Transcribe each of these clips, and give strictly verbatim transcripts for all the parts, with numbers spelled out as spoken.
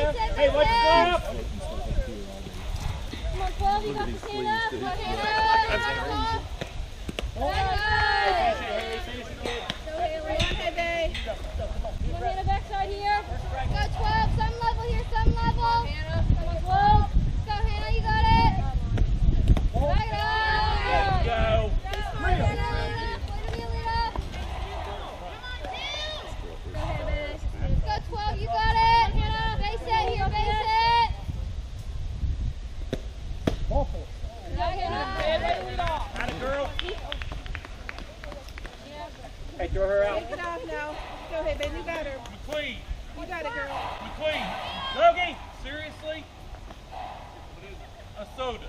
Hey, what's up? Come on, twelve, you got the stand up. Come on, Hannah. Go, Haley. Okay, babe. Come on, Hannah, backside here. Go, twelve, some level here, some level. Come on, Hannah. Come on, twelve. Go, Hannah, you got it. Back it up. Go. Come on, Hannah. Wait a minute, Lita. Go ahead, babe. Go, twelve, you got it. Hannah, base it here, base it. Ball for it. Go, Hannah. Got it, girl. Hey, throw her out. Take it off now. Go ahead, baby. You got her. McQueen. You got it, girl. McQueen. Logie, seriously? A soda.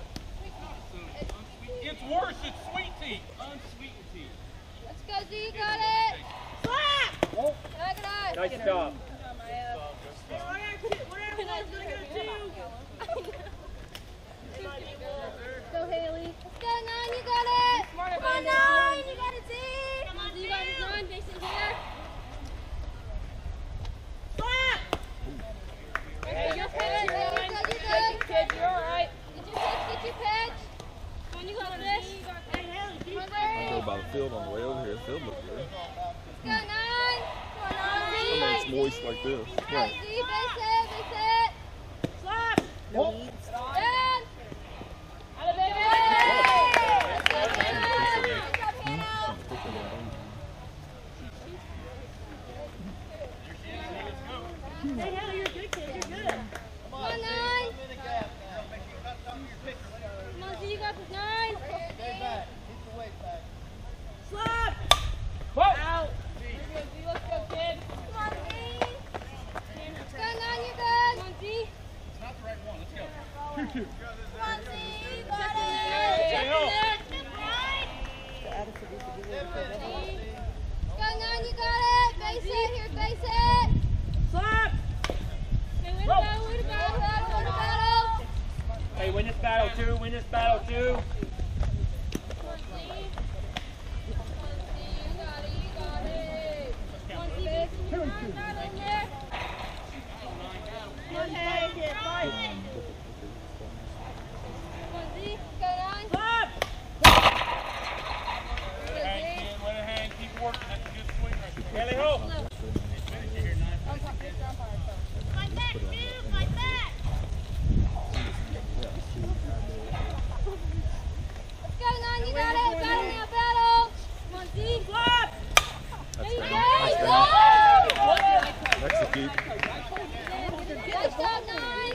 It's worse. It's sweet tea. Unsweetened tea. Let's go, Z, you got it. Slap! Oh, Back it up. nice job. Go, Haley. Let's go, nine, you got it. Come on, nine, you got it, Z. Come on, Z, you got it, nine, base it here. Slap! Hey, you're pitch, you're good, you're good. Kid, you're all right. Get your pitch, get your pitch. Come on, you got this. Come on, I go Larry. by the field on the way over here. The field looks good. Let's go, nine. Come on, I mean, nine, it's Z. moist like this. Right, Z, base it, base it. Slap! Oh. Down. Out of baby. Let's go, Hannah. Good job, Hannah. Hey, Hannah, you're a good kid. You're good. Come on, nine. Come on, Z, you got this, nine. Slap! Whoa. Out. Let's go, kid. Come on, Z. Let's go, nine, you're good. Come on, Z. It's not the right one. Let's go. Come on, Z. You got it. Hey, Check help. in there. Right. Let's go, nine, you got it. Base it, here, base it. Slap! Okay, way to go, way to go. Battle, way to battle. Hey, win this battle too. Win this battle too. Come on, Z. Come on, Z. You got it, you got it. Come on, Z, base it. Nine, nine in there. Come on, hey, kid. Fight. Come on, Z. Go, nine. Slap! Let it hang, kid. Let it hang. Keep working. That's a good swing right there. Haley, hold. Fight back, dude. Fight back. Let's go, nine. You got it. Battle now, battle. Come on, Z. Slap! There you That's go. nice. Woo! Execute. Nice job, nine.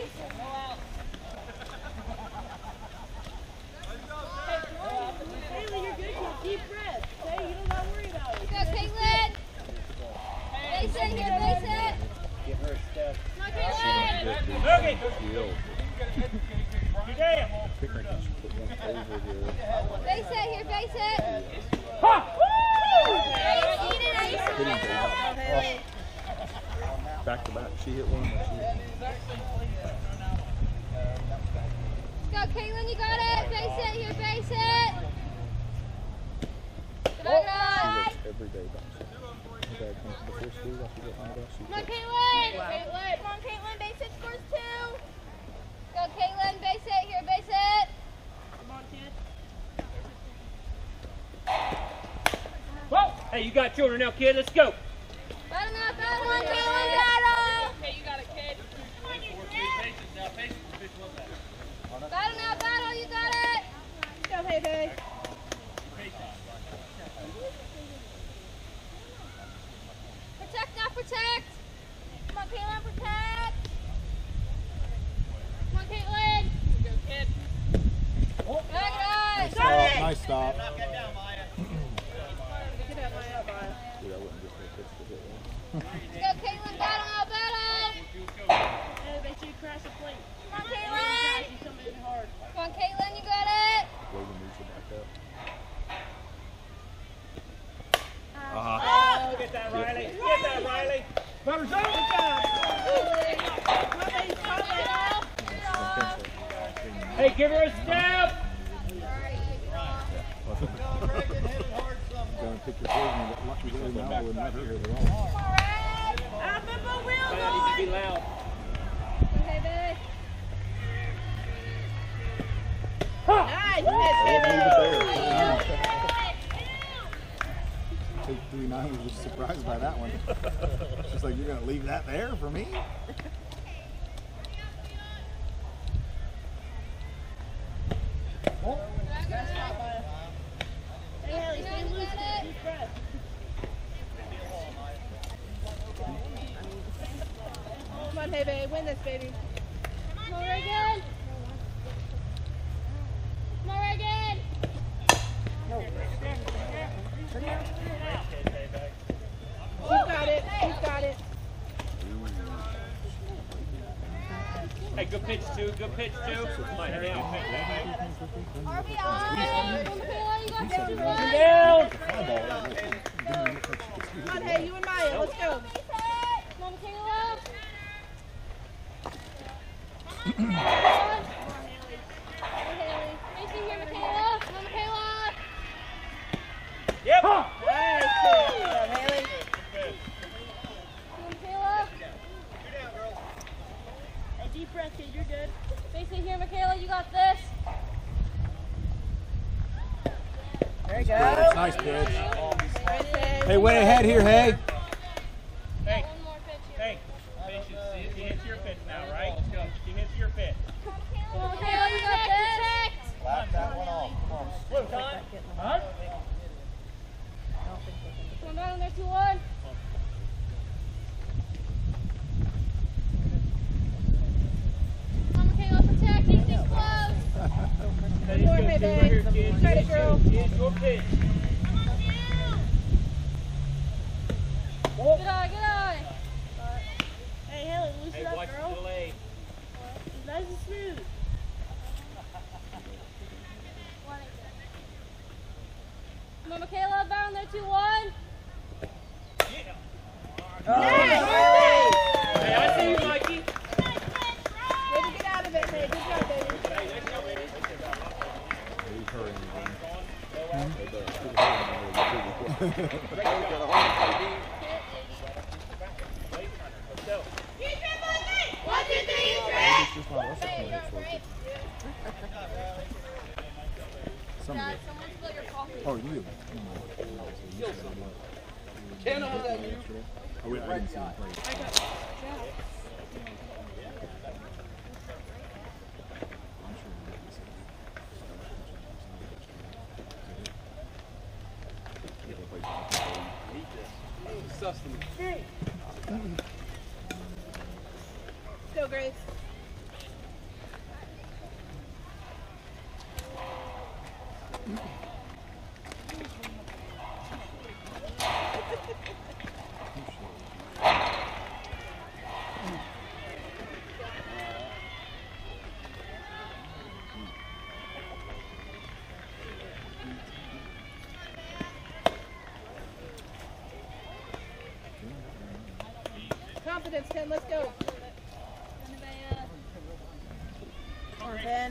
Haley, you're good kid. Deep breath. Hey, you don't got to worry about it. Go, Caitlin. Base it here, base it. Give her a step. Come on, Caitlin. Logie. Yield. You damn. Picnic should put one over here. Base it here, base it. Ha! Ace, eat it, Ace. Hitting ball. Back to back. She hit one. and she hit Let's go, Caitlin, you got it. Base it here, base it. Good on, She guys. looks every day by herself. My dad comes before school. After getting out of that, she Come on, takes- Caitlin. Caitlin. Come on, Caitlin. Base it scores two. Go, Caitlin. Base it here. Base it. Come on, kid. Whoa. Hey, you got children now, kid. Let's go. Battle now, battle. Come on, Caitlin. Battle. Hey, you got a kid. Patience now. Patience. Fish love that. Battle now, battle. You got it. Go, hey, hey. Protect now, protect. Come on, Caitlin. Protect. Come on, Caitlin. Go, kid. Good, guys. Stop. Nice stop. Get out, Maya. Bye. Dude, I wouldn't just go pitch to hit one. Let's go, Caitlin. Battle now, battle. Hey, make sure you crash the plate. Come on, Caitlin. You come in hard. Come on, Caitlin. You got it. Logan needs to back up. Oh, get that, Riley. Get that, Riley. Batter's Good over. job. Come on, come on. Hey, give her a step. Go and pick your poison and get lucky there now. We're not here at all. Alpha, but we'll I need to be loud. Nice I hit, wouldn't leave it there. baby. Take three nine was just surprised by that one. It's just like, you're gonna leave that there for me? Hey, Haley, stay loose. Deep breath. Come on, hey, babe. Win this, baby. Come on, Reagan. Come on, Reagan. She's got it. She's got it. Hey, good pitch two, good pitch two. Line her down. R B I. Michaela, you got two Two runs. down. Come on, hey, you and Maya. Let's go. Come on, Michaela. Come on. Come on, Haley. Macy here, Michaela. Come on, Michaela. Yep. Nice hit. Come on, Haley. Come on, Michaela. Hey, deep breath, kid. You're good. Macy here, Michaela. You got this. There you go. That's nice pitch. Nice hit. Hey, way ahead here, hey. Hey, One more pitch here. hey. Patience. See, she hits your pitch now, right? She hits your pitch. Come on, Michaela. You got this. Laugh that one off. Come on. Blue time. Huh? Come on down there, two one. Come on, Michaela, protect. Keep these close. Hey, More, go, hey, two babe. right here, kid. Try to Hit girl. your- hit your pitch. Good eye, good eye. Hey, Haley, loosen Hey, up, watch girl. the delay. It's nice and smooth. Come on, Michaela, down there, two one. Nice. Hey, I see you, Mikey. Way to get out of it, hey. Good job, baby. Hey, let's go, baby. He's hurrying again. Let's go. One, two, three, It's just not us that's gonna hit for it. Some of Dad, it. someone spill your coffee. Oh, you do? Ken, uh, you. Oh, wait, I didn't see him play. I'm sure he did. Sustenance. Go, Grace. Confidence, Ken. Let's go. Come on, Ben.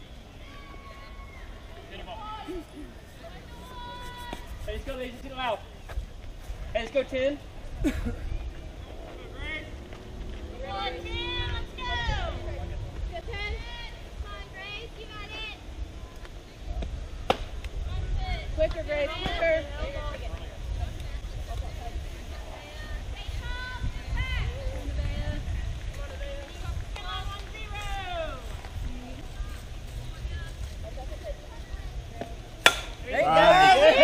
Hey, let's go, ladies. Let's go out. Hey, let's go, ten. Quicker, Grace. Quicker. There you go. Yeah. Good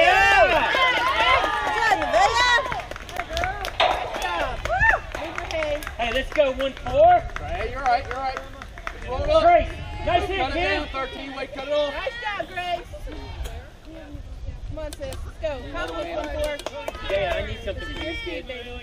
job. Move your head. Hey, let's go, one four. Hey, you're right, you're right. Slow it up. Great. Nice hit, Cut it kid. down, thirteen. Wait, cut it off. Nice job, Grace. Come on, sis. Let's go. Confidence, one four. Yeah, I need something This is from your you, speed, kid. baby.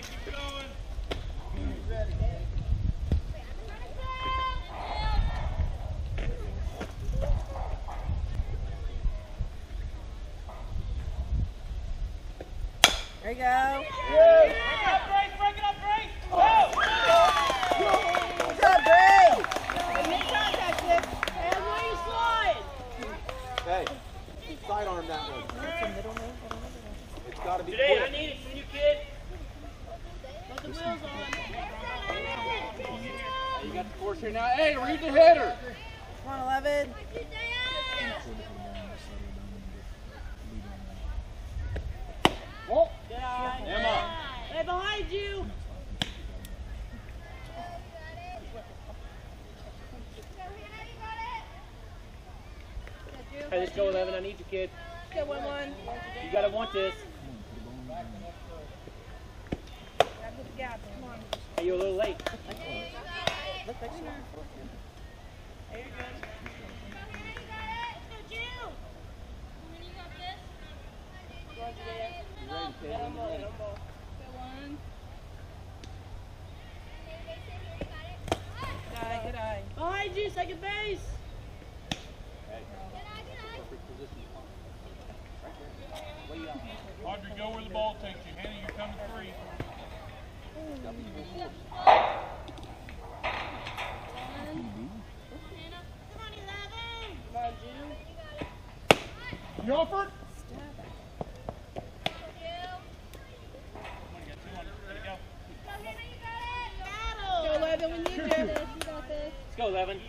There you go. Break it up, Grace. Break it up, Grace. Go. Good job, Grace. Make contact, sis. And where you slide? Hey, sidearm that one. It's got to be Today, I quick. need it from you, kid. Put the wheels on. You got the course here now. Hey, read the header. Come on, eleven. go, eleven. I need you, kid. Go one one. You gotta want this. Gap. Come on. Hey, you're a little late. Good eye. Behind you, second base. Audrey, go where the ball takes you. Hannah, you're coming free. Milford? Go eleven when you do. Let's go, eleven.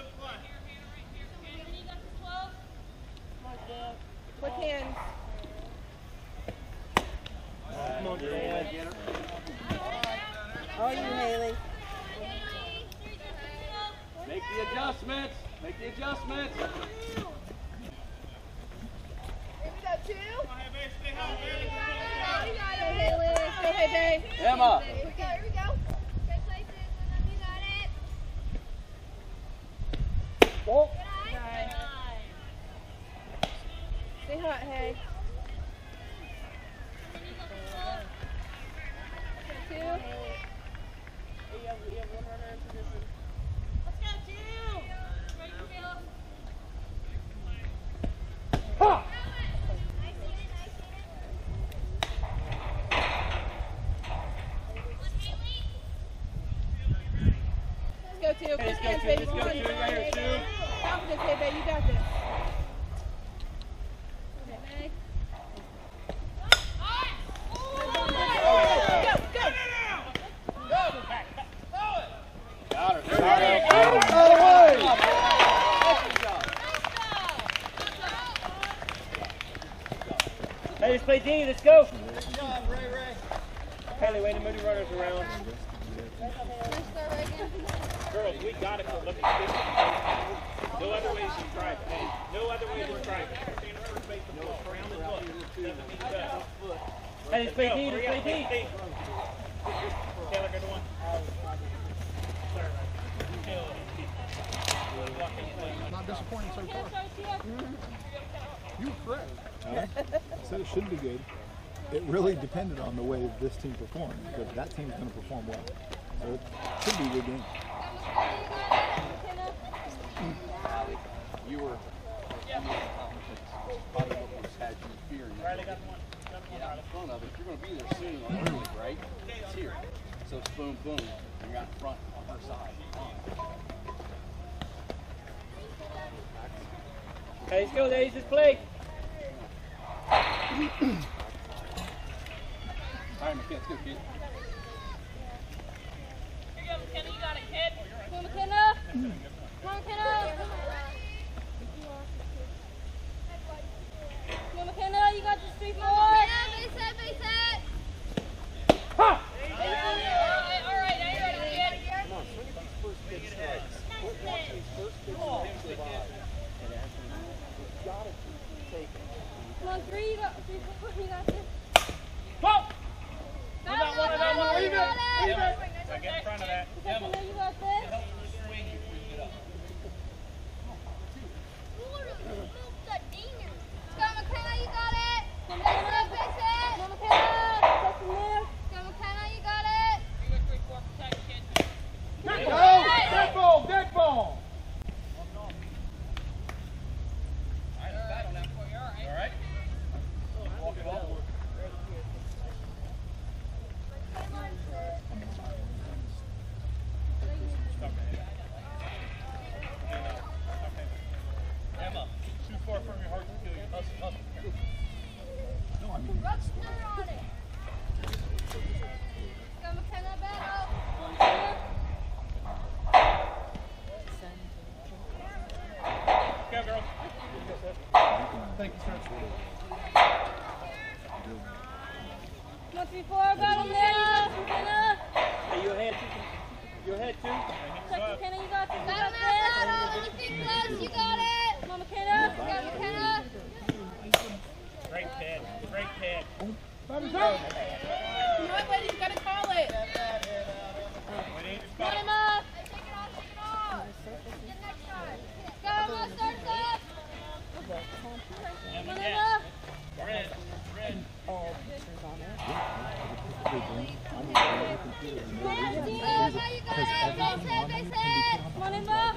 Quick hands. Come on, Dad. Oh, you Haley. Make the adjustments. Make the adjustments. Here we go, two. Stay home, Haley. You got it, Haley. Go ahead, babe. Emma. Here we go, here we go. Stay hot, hey. Two. You have, you have one runner in position. Let's go, two. Ha! Let's go, two. Hey, Quick let's go, hands, two. baby. Let's go, Come on, two. come on, Right here, baby. two. Confidence, hey, babe. You got this. Got her. There Got we her. go. All right. Good job. Hey, let's play D. Let's go. Good job, Ray Ray. Haley, way to move the runners around. Girls, we got it. Look at this. No other way to try it. Hey, no other way to try it. Stand first base of the ball. Round and look. Doesn't mean that. Hey, let's play D. Let's play D. Taylor, go to one. Not disappointing so far. You were correct. I said it should be good. It really depended on the way this team performed, because that team's going to perform well. So it should be a good game. You were. Probably what was had you fearing. Riley got one. Get out in front of it. You're going to be there soon on the league, right? It's here. So it's boom, boom. You're out in front on her side. Hey, let's go, ladies. Let's play. All right, McKenna, let's go, kid. Come on, McKenna. Come on, McKenna. Come on, McKenna. You got this three, four. Base set, base set. Ha! All right, all right. Now you're ready, kid. Come on, swing at these first big strikes. Quit watching these first big strikes survive. You've got to keep taking. Come on, three. You got three, four. You got this. Pop! I got one, I got one. Leave it. Leave it. Get in front of that. Emma. You got this. Go, McKenna, you got it. Come on, McKenna, base it. Come on, McKenna. Take from there. Go, McKenna, you got it. Dead ball, dead ball, dead ball. All right. Walk it off. Emma, shoot far from your heart to kill you. Hustle, hustle. No, I mean, Rub sugar on it. Go, McKenna, battle. Go, girl. Thank you, sir. Come on, three, four, battle there. You got this, McKenna. Hey, you ahead. You ahead, too. Check, McKenna, you got this. You got this. Battle, anything close, you got it. Come on, McKenna. Go, McKenna. Great pad. Great pad. You know what, ladies? You gotta call it. Put him up. Hey, take it off, take it off. Get next time. Go, Emma, start us up. Put him up. Red. Red. Yes, Dion, now you got it. Base hit, base hit. Come on, Emma.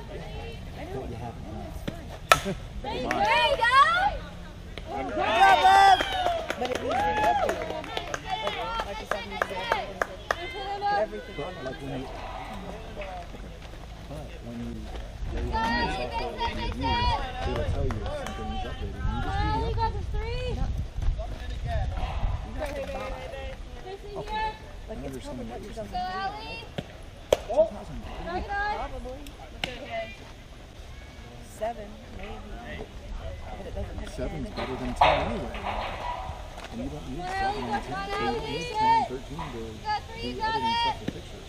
There you go. There you go. Good job, love. But it needs to be updated. Like you said, Put him up. everything. But like when you, but when you, they Go, run you this off base the hit, base review, hit. it'll tell you if something needs updating. You just Oh, do you the got update. the three. Fixing here. Like I it's probably understand what what you're you're Go, saying. Allie. two thousand Knock it off. Probably. Seven, maybe. But it doesn't have Seven's ten. better than ten anyway. And you don't need Well, seven you and got ten, one you out, don't need leave ten, it. thirteen to You got three, do you got editing it. stuff for pictures.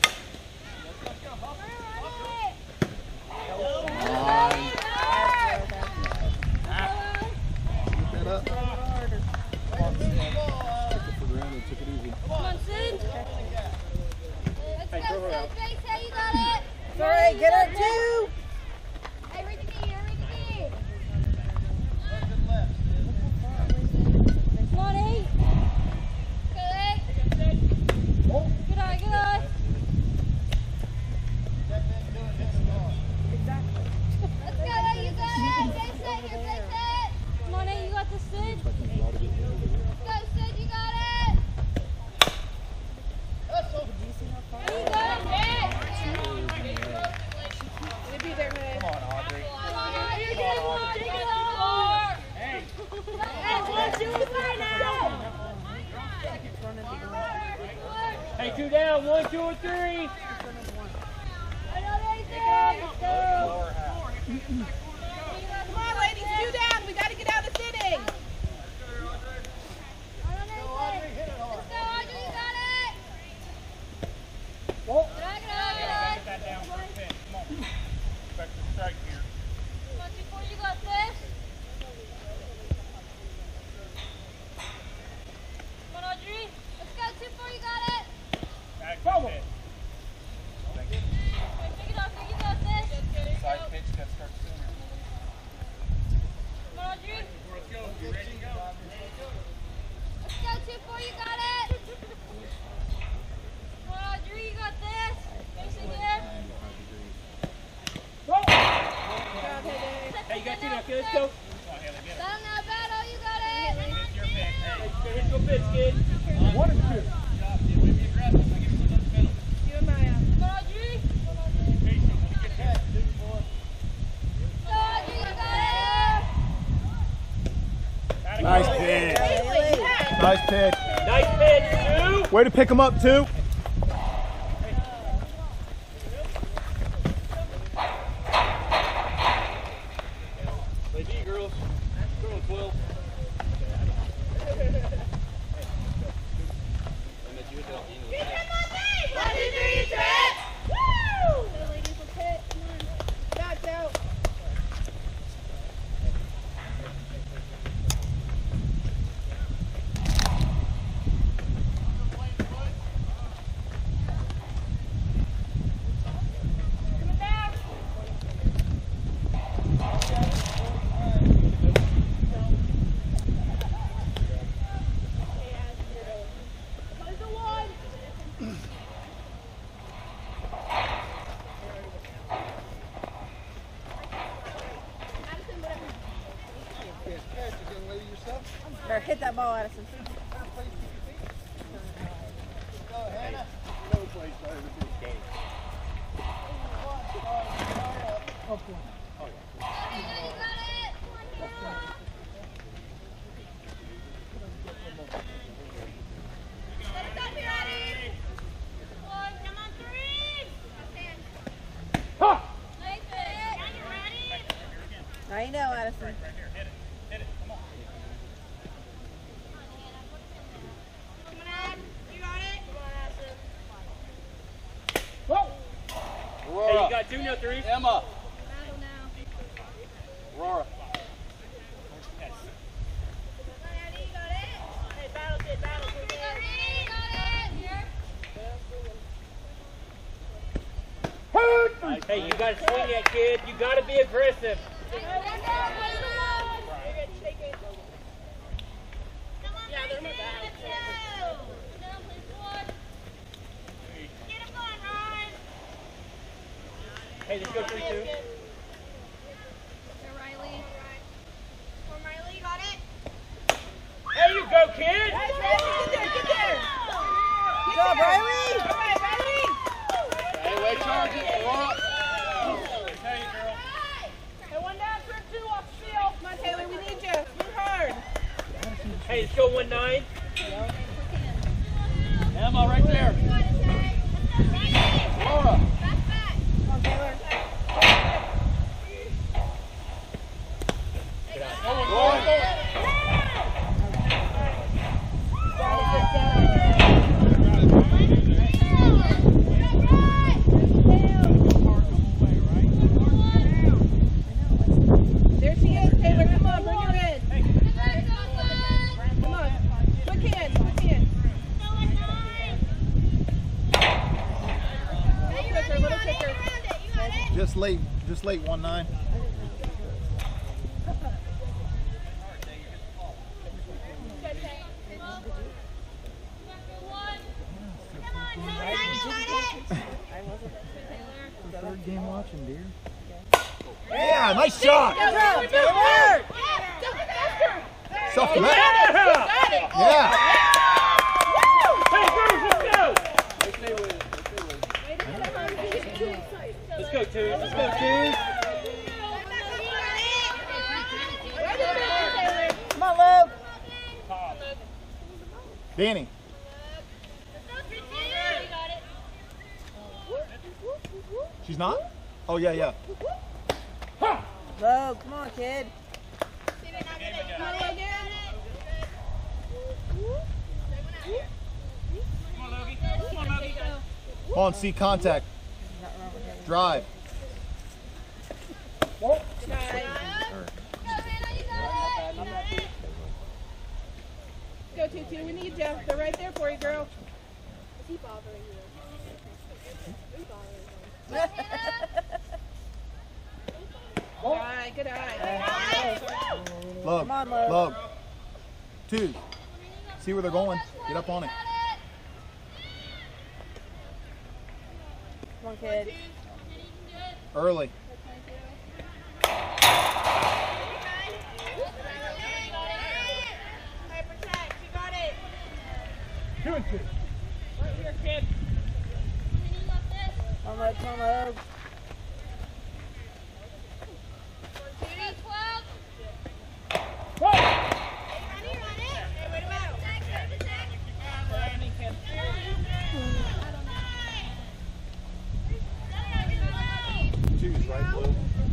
Pick that up. Took it for granted, took it easy. Come on, Sid. Let's go, Sid. Base hit, you got it. Sorry, get her two. Hey, read the key, read the key. Come on, eight. Good, eight. Good eye, good eye. Let's go, eight, you got it. Base hit, your base hit. Come on, eight, you got the Sid. Expecting the ball to get hit over here. Go, Sid, you got it. There you go. It'll be there, man. Come on, Audrey. Come on, Audrey, take it off, take it off. Hey. Hey, let's do it right now. Hey, two down. One, two, and three. Come on, ladies, two down. We got to get out of the sitting. Get that down for a pin. Come on. Expect a strike here. Back to the pin. Side pitch, got to start sooner. Let's go. You ready to go? Hey, you got two now. Okay, let's go. Come on, Haley, get it. It's your pick. Hey, here's your pitch, kid. One and two. Job, dude. Way to be aggressive. I give you another penalty. You and Maya. Patient. When you get that, two, four. Gotta go. Nice pitch. Nice pitch. Nice pitch, two. Way to pick him up, too. Play D, girls. Girl twelve. That's out. Better hit that ball, Addison. Now you know, Addison. Right here. Hit it. Hit it. Come on. Hey, you got two, no three. Emma. Aurora. Hey, you got to swing that, kid. You got to be aggressive. Hey, let's go three two. Riley. Riley, got it. There you go, kid. Get there, get there. Good job, Riley. All right, Riley. Hey, way charge it. Aurora. Hey, one down for two off the field. Come on, Taylor, we need you. Move hard. Hey, let's go one nine. Emma, right there. Aurora. Come on, Taylor. There she is, Taylor. Come on, bring her in. Come on. Quick hand, quick hand. Little quicker, little quicker. Just late, just late one nine. Third game watching, dear. Yeah, nice shot. Good job, Taylor. Self Yeah! Yeah. Hey, girls, let's go. Let's go, twos. Let's go, twos. Come on, Luke. Danny. She's not? Oh, yeah, yeah. Luke, come on, kid. Come on, again. Come on, see contact. Drive. Go, Tutu. We need you. They're right there for you, girl. Is he bothering you? Good eye, good eye. Lug. Come on, Lug. Lug. Two. See where they're going. Get up on it. Come on, kid. Early. Two and two. Right here, kid. Come on, Lug, come on, Lug. Two's right, Blue.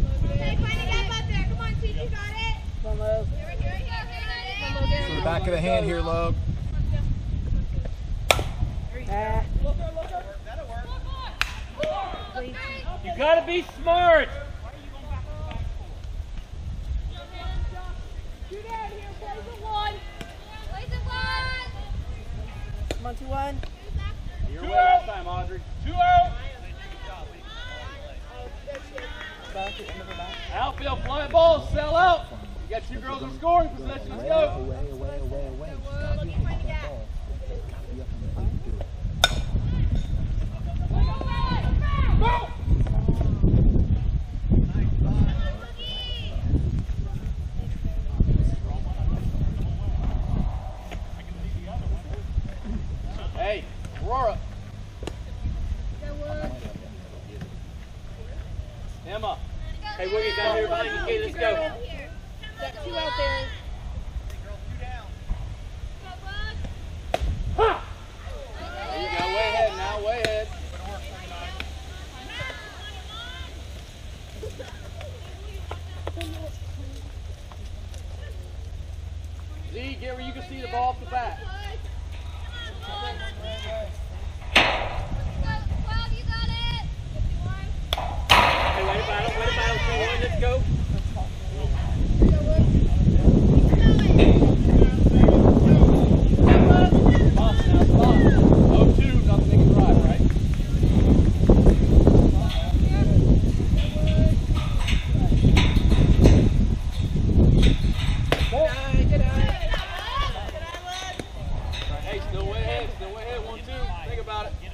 Come on, Lug. To the back of the hand here, Lug. Ah. You got to be smart. Come on, two one. You're way out time, Audrey. Two out. Back, end of the back. Outfield fly ball, sell out. You got two girls in scoring position. Let's go. Away, away, away, away. She's gotta be up on that ball. Gotta be up on the feet, do it. Hey, Aurora. Emma. Hey, William, down here behind you, kid. Let's go. Got two out there. Ha! There you go. Way ahead now. Way ahead. Z, get where you can see the ball off the bat. Hey, wait a battle, wait a battle, two one, let's go. Hey, still way ahead, still way ahead. One, two. Think about it.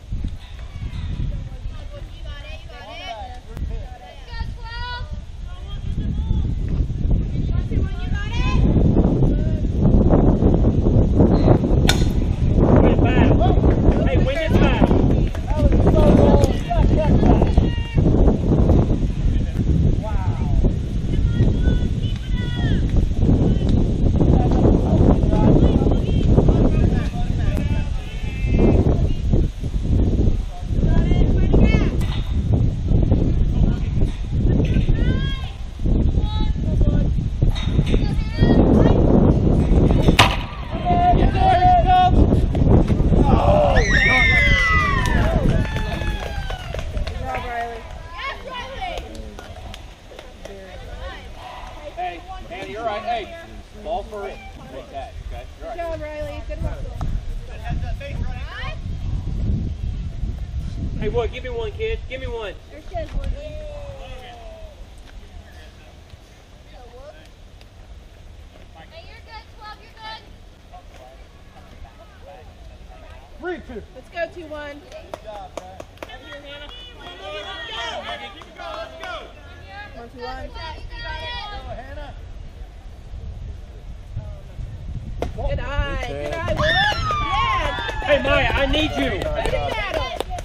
Hey, Wood, give me one, kid. Give me one. There's good, Wood. Hey, you're good, twelve, you're good. Three, two. Let's go, two, one. Good job, Brad. Come here, Hannah. Let's go, Megan. Keep it going. Let's go. One, two, one. Go, Hannah. Good eye. Good eye, Wood. Yeah. Hey, Maya, I need you. Good battle.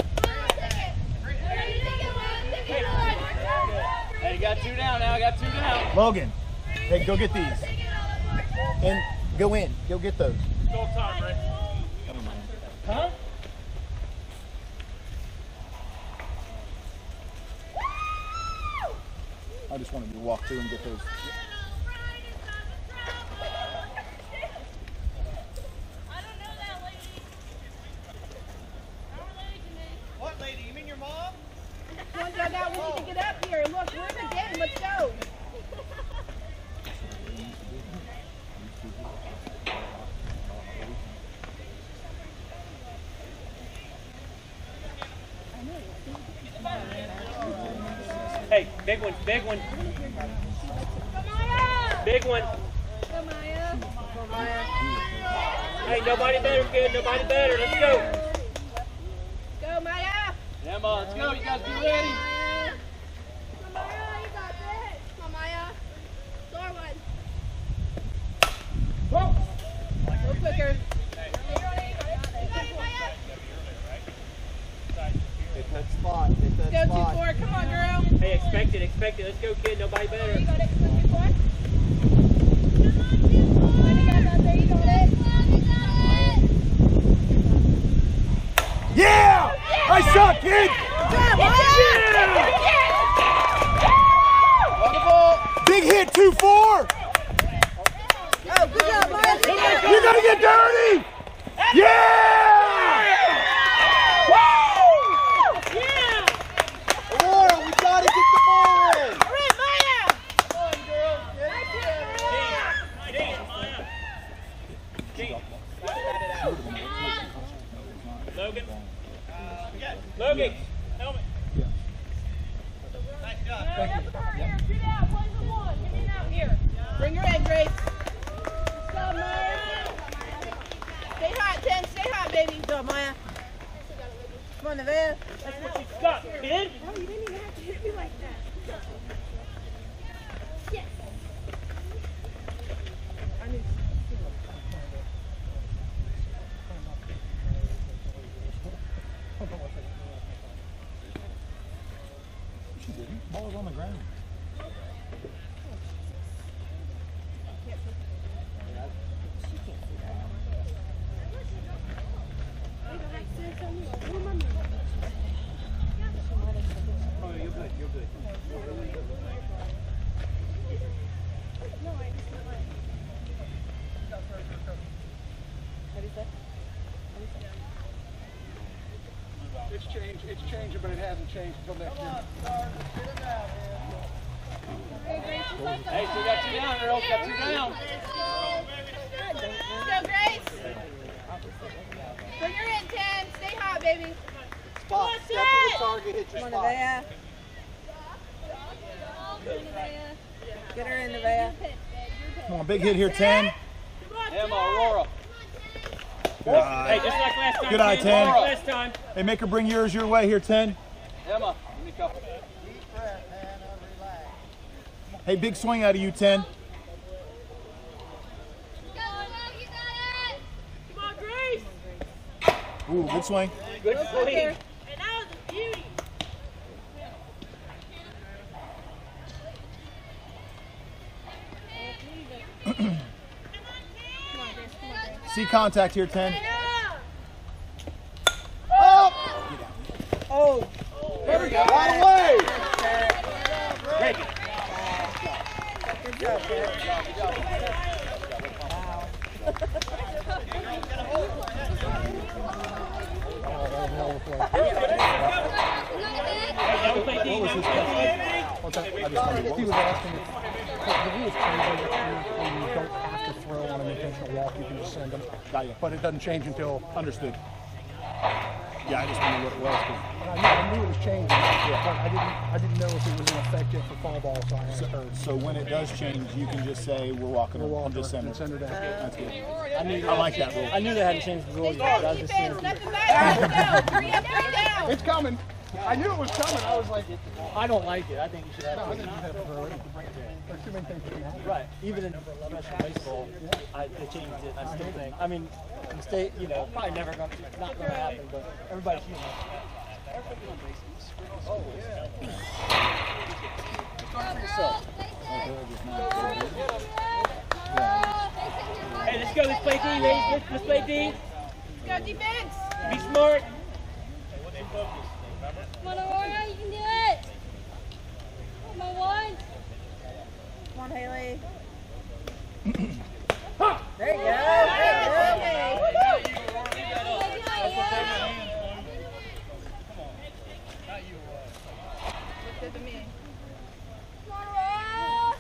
Hey, you got two down now. Got two down. Logan, hey, go get these. And go in. Go get those. Go up top, Rick. Huh? I just wanted to walk through and get those. What lady? You mean your mom? Come on, Doug, now we need to get up here. Look, we're in the game. Let's go. Hey, big one, big one. Big one. Hey, nobody better, kid. Nobody better. Let's go. Go, Maya. Emma, let's go. You guys be ready. Maya, you got this. Come on, Maya. Score one. Go quicker. Hit that spot. Hit that Go, two, spot. four. Come on, girl. Hey, expect it, expect it. Let's go, kid. Nobody better. You got it. Come on, two, four. You got that there. You got it. You got it. Yeah! Nice shot, kid! Big hit, two four! Oh, good job, Maya. You're gonna get dirty! Yeah! Aurora, we gotta get the ball in. All right, Maya. Come on, girls. Get it. Logan. Uh, we got Logan. Helmet. nice job. Bring her in, Grace. Let's go, Maya. Stay hot, ten. Stay hot, baby. Go, Maya. Come on, Nevaeh. That's what you got, kid. Oh, you didn't even have to hit me like that. Yes. She didn't. Ball was on the ground. Oh, you're good. You're good. It's changed. It's changing, but it hasn't changed until next year. Hey, so we got two down, girls. Got two down. Let's go, Grace. Bring her in, ten. Stay hot, baby. Spot. Step to the target. Hit your Come on, spot. Nevaeh. Get her in, Nevaeh. Come on, big hit here, ten. Emma, Aurora. Hey, just like last time. Good eye, Ken. ten. Just like last time. Hey, make her bring yours your way here, ten. Emma, give me a couple. Hey, big swing out of you, ten. Go, go, you got it. Come on, Grace. Ooh, good swing. Good swing. And that was a beauty. See contact here, ten. Oh, there we go. Right away. Break it. Good job, Dad. Hey, that was play D. That was play D. He was asking if the rules change when you don't have to throw on an intentional walk, you can just send them. Got you. But it doesn't change until. Understood. Yeah, I just wondered what it was. 'cause I knew, I knew it was changing, but I didn't. I didn't know if it was in effect yet for fall ball, so I asked her. So when it does change, you can just say we're walking We're on walking just send and it. send her down. That's good. I knew I like that rule. I knew they hadn't changed the rules yet. but I was just seeing Defense, if nothing bad. Let's go. Three up, three down. It's coming. I knew it was coming. I was like, you- I don't like it. I think you should have no, I to. think you have to throw it. There's too many things that can happen. Right. Even in professional baseball, I, they changed it. I still think. I mean, mistake. You know, probably never going to, not going to happen. But everybody's human. Hey, let's go. Let's play D, ladies. Let's, let's play D. Let's go, defense. Be smart. Come on, Aurora, you can do it. Come on, one. Come on, Haley. There you go. There you go. Look good to me. Come on, Aurora.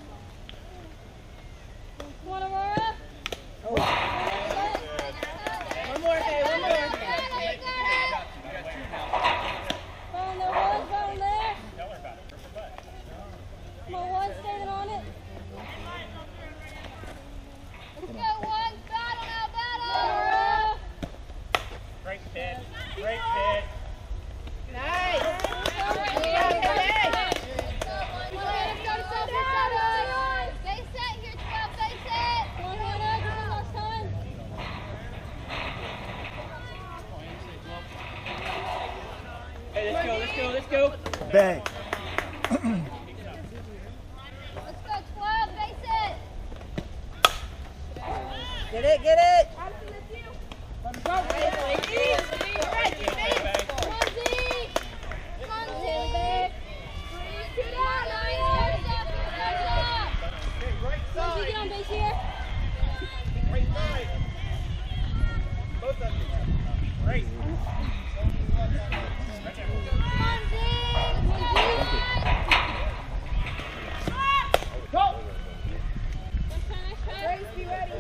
Come on, Aurora. One more, Haley. One more. Phone there, one, phone there. Come on, one, standing on it. Let's go, one. Battle now, battle. Great pitch. Great pitch. Nice. Yeah, Haley. Stay set here, twelve. Stay set. One hand up, one last time. Hey, let's go. Let's go. Let's go. Bang. Let's go, twelve. Stay set. Get it, get it. Nice, ladies. All right, defense. Come on, Z. Come on, Z. Two down, nine. Good job, good job. Come on, Z, get on base here. Great side. Both of you. Great. Come on, Z. Come on, Z. Go. Next time, next time. Grace, be ready.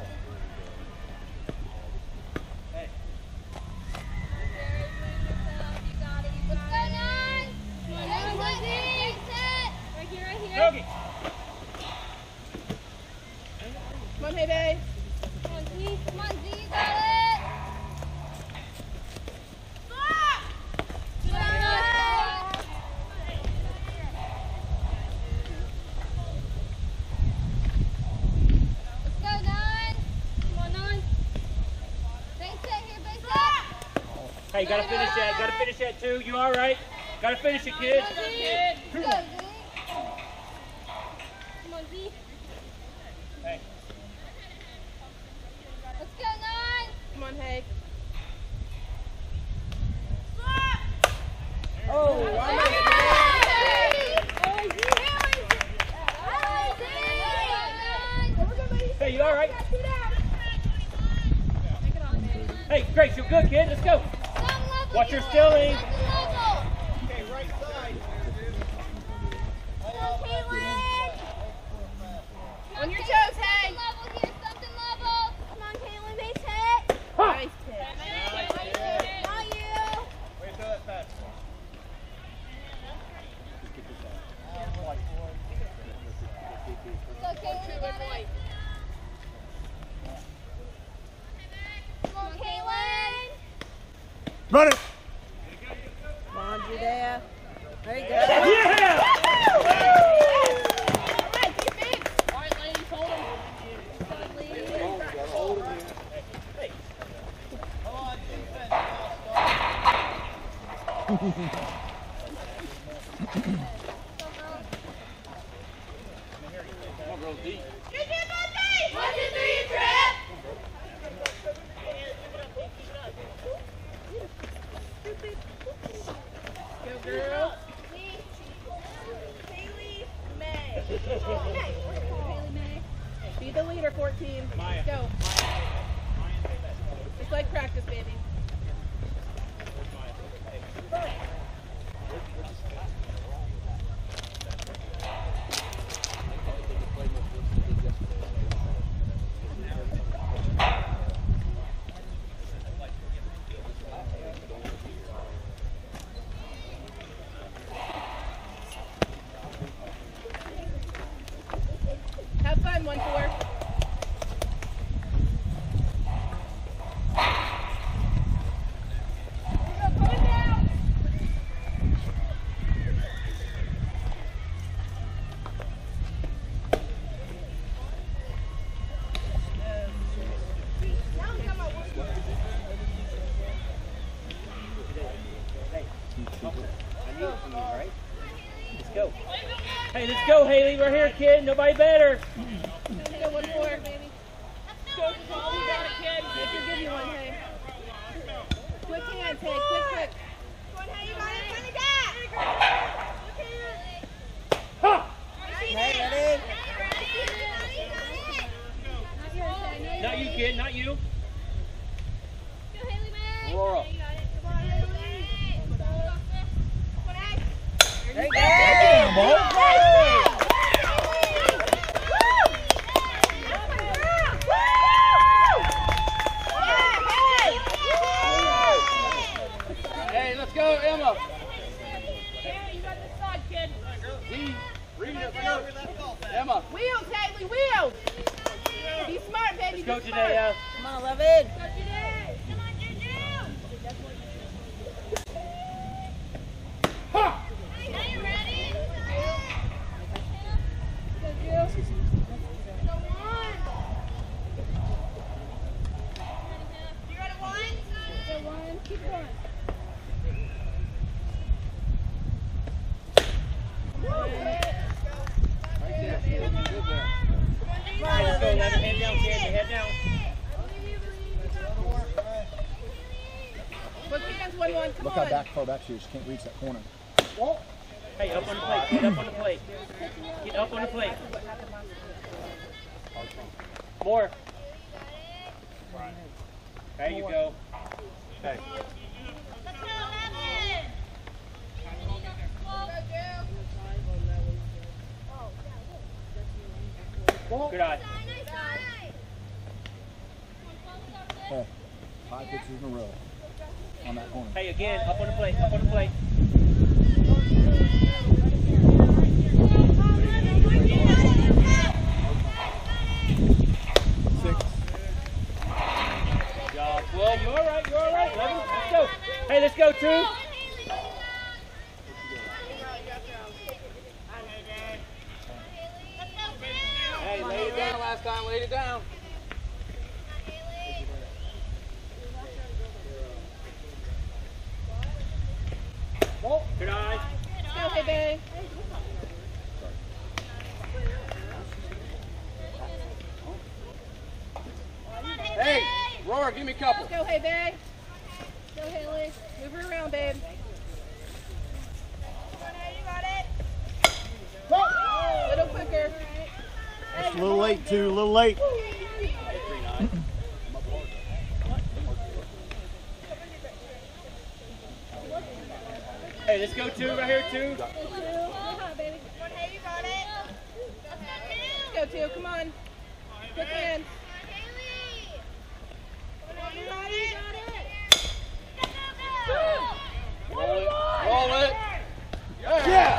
Let's go, nine. Come on, nine, one, Z. Set. Right here, right here. Yogi. Come on, Haley. Come on, Z. Come on, Z. You got it. Good job. Let's go, nine. Come on, nine. Base set here, base set. Hey, you gotta finish that. Gotta finish that too. You all right? Gotta finish it, kid. Let's go, Z. Come on, Z. Hey. Let's go, nine. Come on, Hay. Oh, Hey, you all right? Hey, Grace, you're good, kid. Let's go. Watch your stealing. Okay, right side. On your toes, Hay. Level here, something level. Come on, Caitlin, base hit. Nice pitch. Not you. Way to throw that fast. It's okay, you got it. Come on, Run it. Come on, Judea. There you go. Yeah! Go, girl. Be the leader, fourteen. Let's go. Just like practice, baby. Have fun, one four. Let's go. Hey, let's go, Haley. We're here, kid. Nobody better. Let's go, one more, baby. Go, Paul. You got it, kid. I can give you one, hey. Quick hands, hey. Quick, quick. One, hey, you got it. Find the gap. Ha! Hey, ready? Not you, kid. Not you. Go, Haley May. Aurora. There you go. Damn, boy. Hey, let's go, Emma. You got this side, kid. Z, read it. Emma. Wheels, Haley, wheels. Be smart, baby. Let's go, Be smart. Janaea. Come on, eleven. Ha! Let's go, eleven. Head down, kid. Head down. Quick hands, one, one. Come Look on. how back, far back she is. She can't reach that corner. Hey, up on the plate. Get up on the plate. Get up on the plate. More. There you go. Okay. Good eye. Hey, five pitches in a row on that corner. Hey, again, up on the plate. Up on the plate. Six. Good job. Well, you're all right. You're all right. eleven. Let's go. Hey, let's go, two. Hey, laid it down last time. Laid it down. Good eye. Let's go, hey, babe. Hey, Roar, give me a couple. Let's go, hey, babe. Go, Haley. Move her around, babe. A little quicker. Just a little late, too. A little late. Hey, let's go, two. Right here, two. Let's go, two. Come on. Quick hands. Roll it. Roll it. Yeah!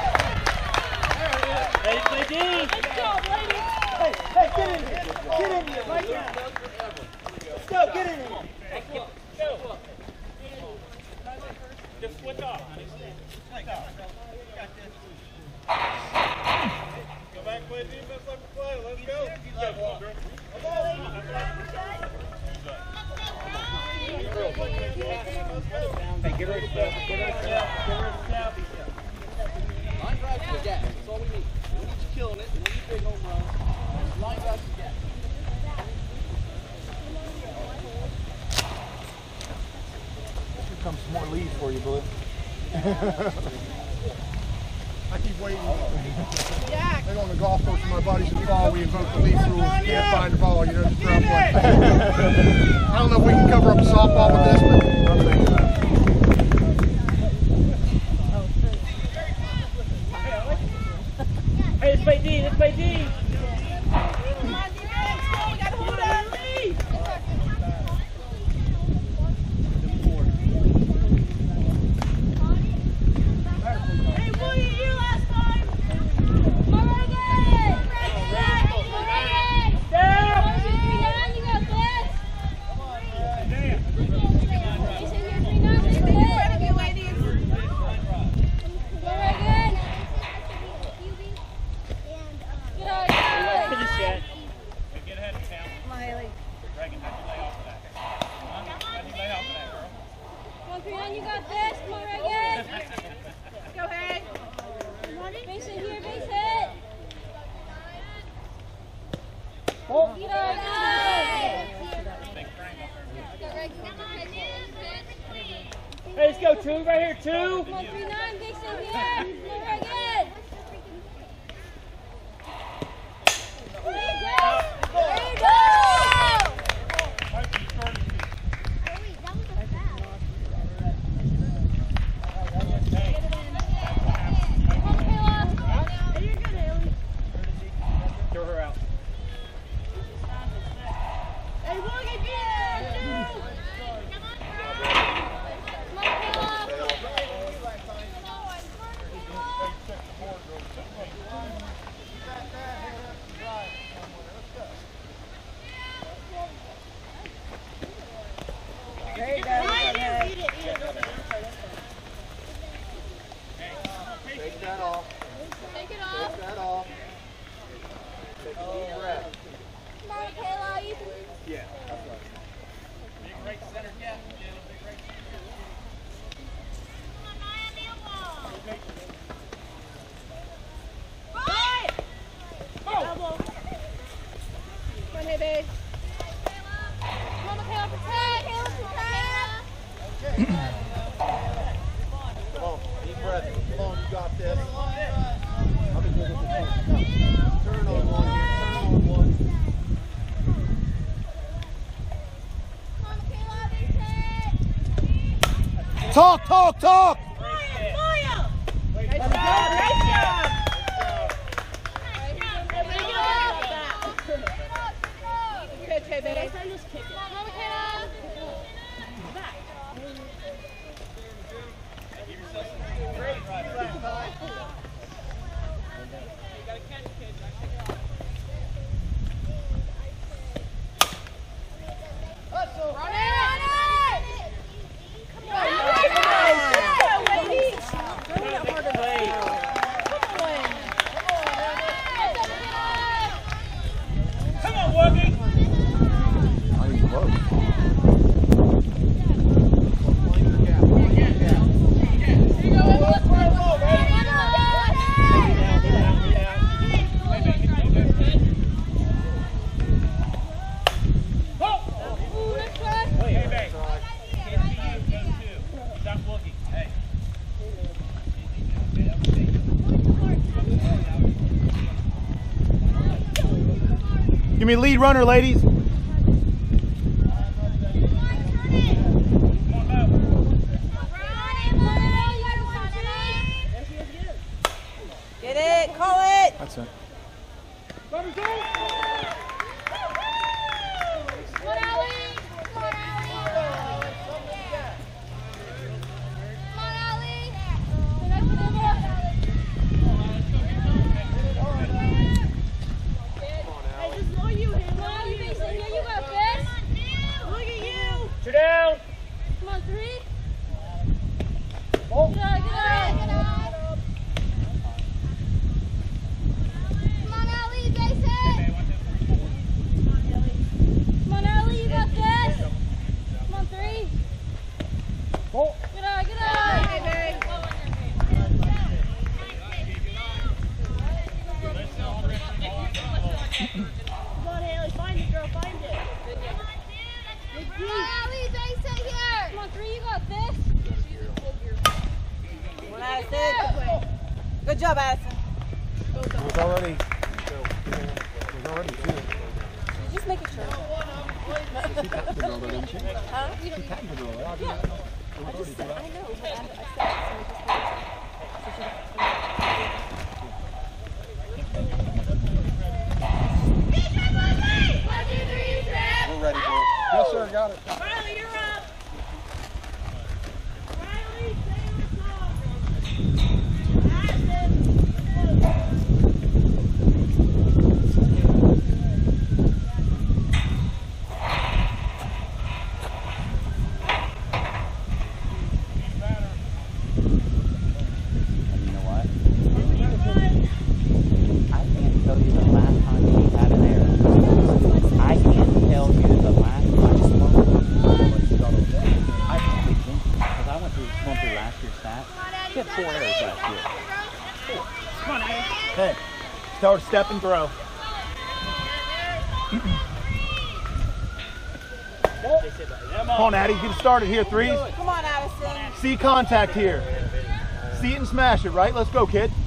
Hey, play D. Hey, hey, get in here. Get in here right now. Let's go, get in here. Go. Hey, give her a step. Give her a step. Give her a step. Line drive to the gap. That's all we need. We need you killing it. We need big home runs. Line drive to the gap. Here comes some more leads for you, Blue. I keep waiting. They go on the golf course with my buddies in the fall. We invoke the leaf rule. If you can't find the ball, you know, just drop one. I don't know if we can cover up a softball with this, but I'm thinking about it. Hey, let's play D. Let's play D. Come on, D-Rex, go. We gotta hold on. Lead. Hey, William, you last time. Morgan! Down. One, two, three, nine, you got this. You sit here, three, nine, you got this. Morgan! Get out, get out. Finish yet. Get ahead of town. Miley. Reagan, how'd you lay off of that? How'd you lay off of that, girl? One, three, nine, you got this. Come on, Reagan. Go ahead. Base it here, base it. Oh. Get out, get out. Big frame up there. Hey, let's go. Two right here. Two. Come on, three, nine, base it here. Come on, Reagan. There you go. There you go. Throw her out. Hey, William, get there. Come on, Kayla. There you go. Eat it, eat it. Take that off. Take it off. Take that off. Take a deep breath. Come on, Kayla. You can... Yeah, that's right. Big right center gap. Yeah, big right Elbow. Come on, hey, babe. Come on, Kayla, protect. Kayla, protect. Come on, deep breath. Come on, you got this. I'll be good with the phone. Turn on one here. Turn on one. Come on, Kayla, base it. Talk, talk, talk! Nice job, nice job. Pitch, hey, babe. Come on, Kayla. Run it, run it. Come on, Wendy. Play. Come on, Woogie. Not even close. Hey, babe. Can't see you. Go two. Stop looking. Hey. Give me a lead runner, ladies. Get it, call it. That's it. Come on, Allie. Come on, Allie. Come on, Allie. Hey, just look you, him. Come on, Allie, base it here. You got this. Look at you. Two down. Come on, three. Oh. Get out, get out, get out. Come on, Allie, base it. Come on, Allie, you got this. Come on, three. Good eye, good eye. Hey, babe. Come on, Haley, find it, girl, find it. Come on, Allie, base it here. Come on, three, you got this. Come on, Addison. Good job, Addison. It was already, it was already two. Just making sure. She tapped the girl, though, didn't she? Huh? She tapped the girl, right? Yeah. It was I already just said, two. I know, but I, I said, so just make We're ready, bro. Yes, sir, got it. Riley, you're up. Riley, stay on top. Addison. You know what? I can't tell you the last time we had an error. I can't tell you the last time. I probably think because I went through went through last year's stats. We had four errors last year. Come on, Addy. Hey, start, step, and throw. Come on, Addie, get it started here, threes. Come on, Addison. See contact here. See it and smash it, right? Let's go, kid.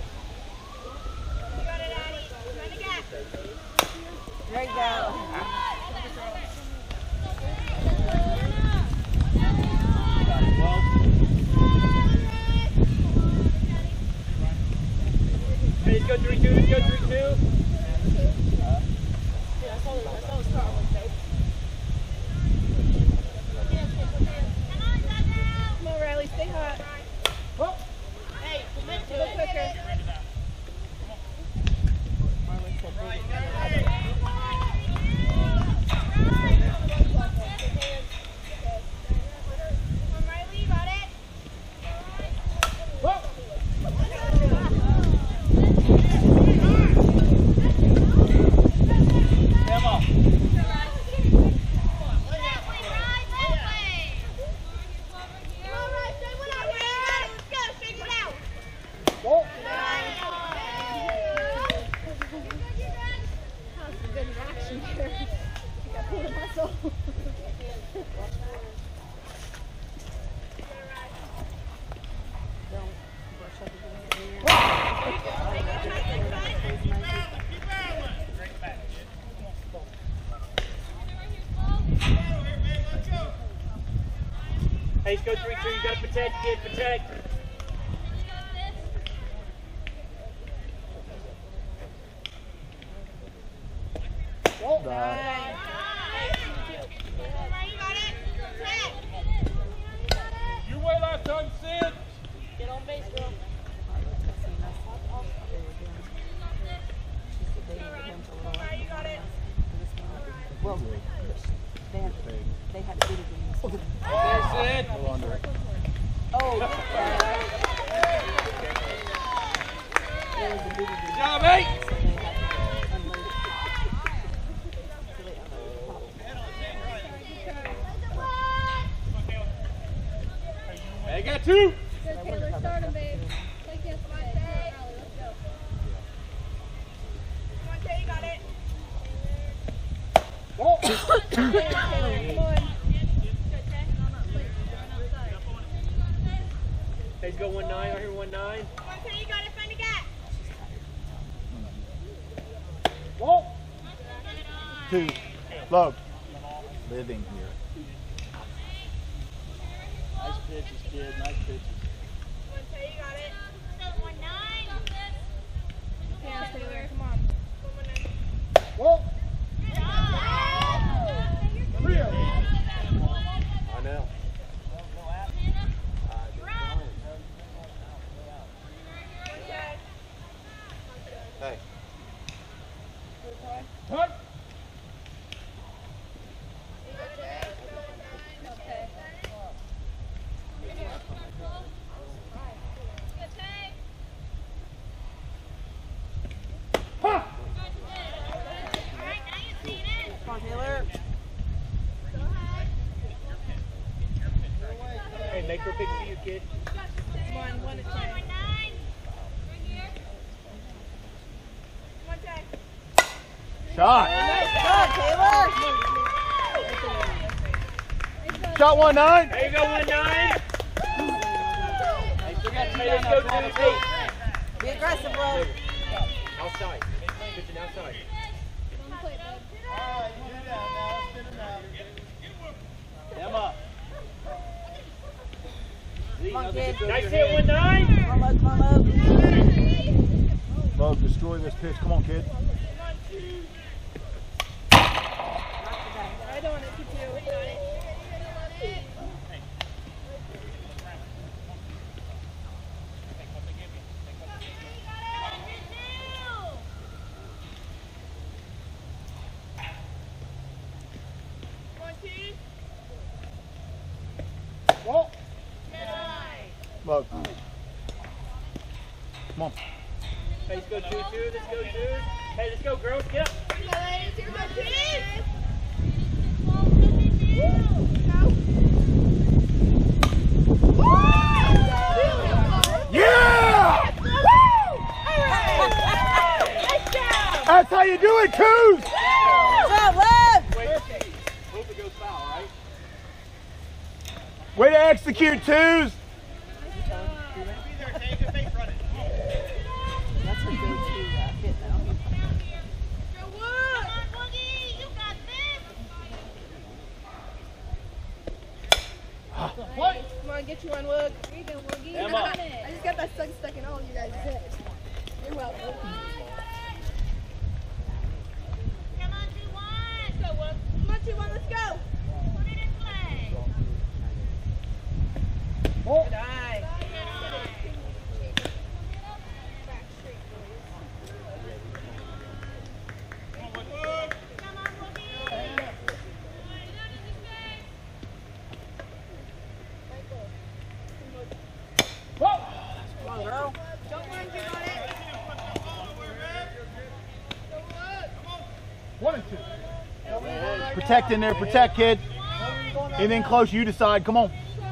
There you go. Hey, let's go three two, let's go three two. Come on, Riley, stay hot. Hey, a little quicker. Come on, Riley, you got it. Come on. Hey, let's go three two. You gotta protect, kid, protect. You wait last time, Sid. Get on base, girl. You got it. Well, they had, they had to do it again. There, Sid. Oh, Good job, mate. Hey, got two. Good, Taylor, start him, babe. Take this, Allie, let's go. Come on, Tay, you got it. Taylor, come on. Hey, let's go one nine. Right here, one nine. Come on, Tay, you got it. Find the gap. Two. Low. Living here. Nice pitches, kid. Nice pitches. Come on, Tay, you got it. Yeah, Taylor, come on. I know. Hey. What? Okay. Hey, make her pick for you, kid. Come on, one at ten. Shot. Shot one nine. There you go, one nine. Hey, we got two down, go to eight. Be aggressive, bro. Outside. Pitching outside. Emma. Come on, kid. Nice hit, one nine. Come on, come on. Love, destroy this pitch. Come on, kid. Right on it, keep you. Love. Come on. Hey, let's go two two. Let's go two. Hey, let's go, girls. Get up. Yeah! That's how you do it, Coos! Hope it goes foul, right? Way to execute, Twos! That's a go-to uh, hit now. What? Come on, get you one, Wood. Here you go, Woogie. Emma. I just got that stuck stuck in all of you guys' heads. You're welcome. Come on, two one. Let's go, Wood. Come on, two one. Let's go. Put it in play. Oh. Good eye. One and two. Protect in there, protect, kid. Anything close, you decide. Come on.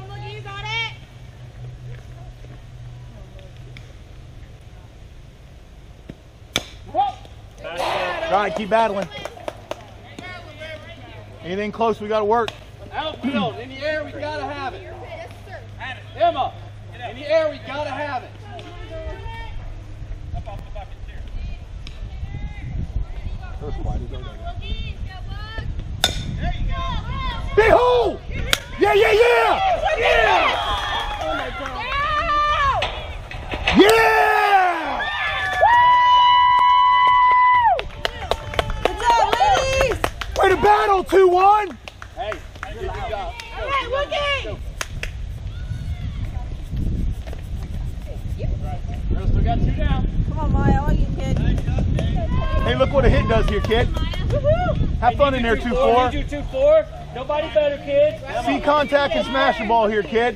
All right, keep battling. Anything close, we got to work. Outfield, in the air, we gotta have it. Emma, in the air, we gotta have it. Up off the bucket chair. First wide is over. There you go. Big hole! Yeah, yeah, yeah! Yeah! Yeah! Good job, ladies! Way to battle, two one! Hey, good job. All right, Woogie! Girls still got two down. Come on, Maya, all you kid. Hey, look what a hit does here, kid. Have fun in there, two four. Need you two four. Nobody better, kids. See contact and smash the ball here, kid.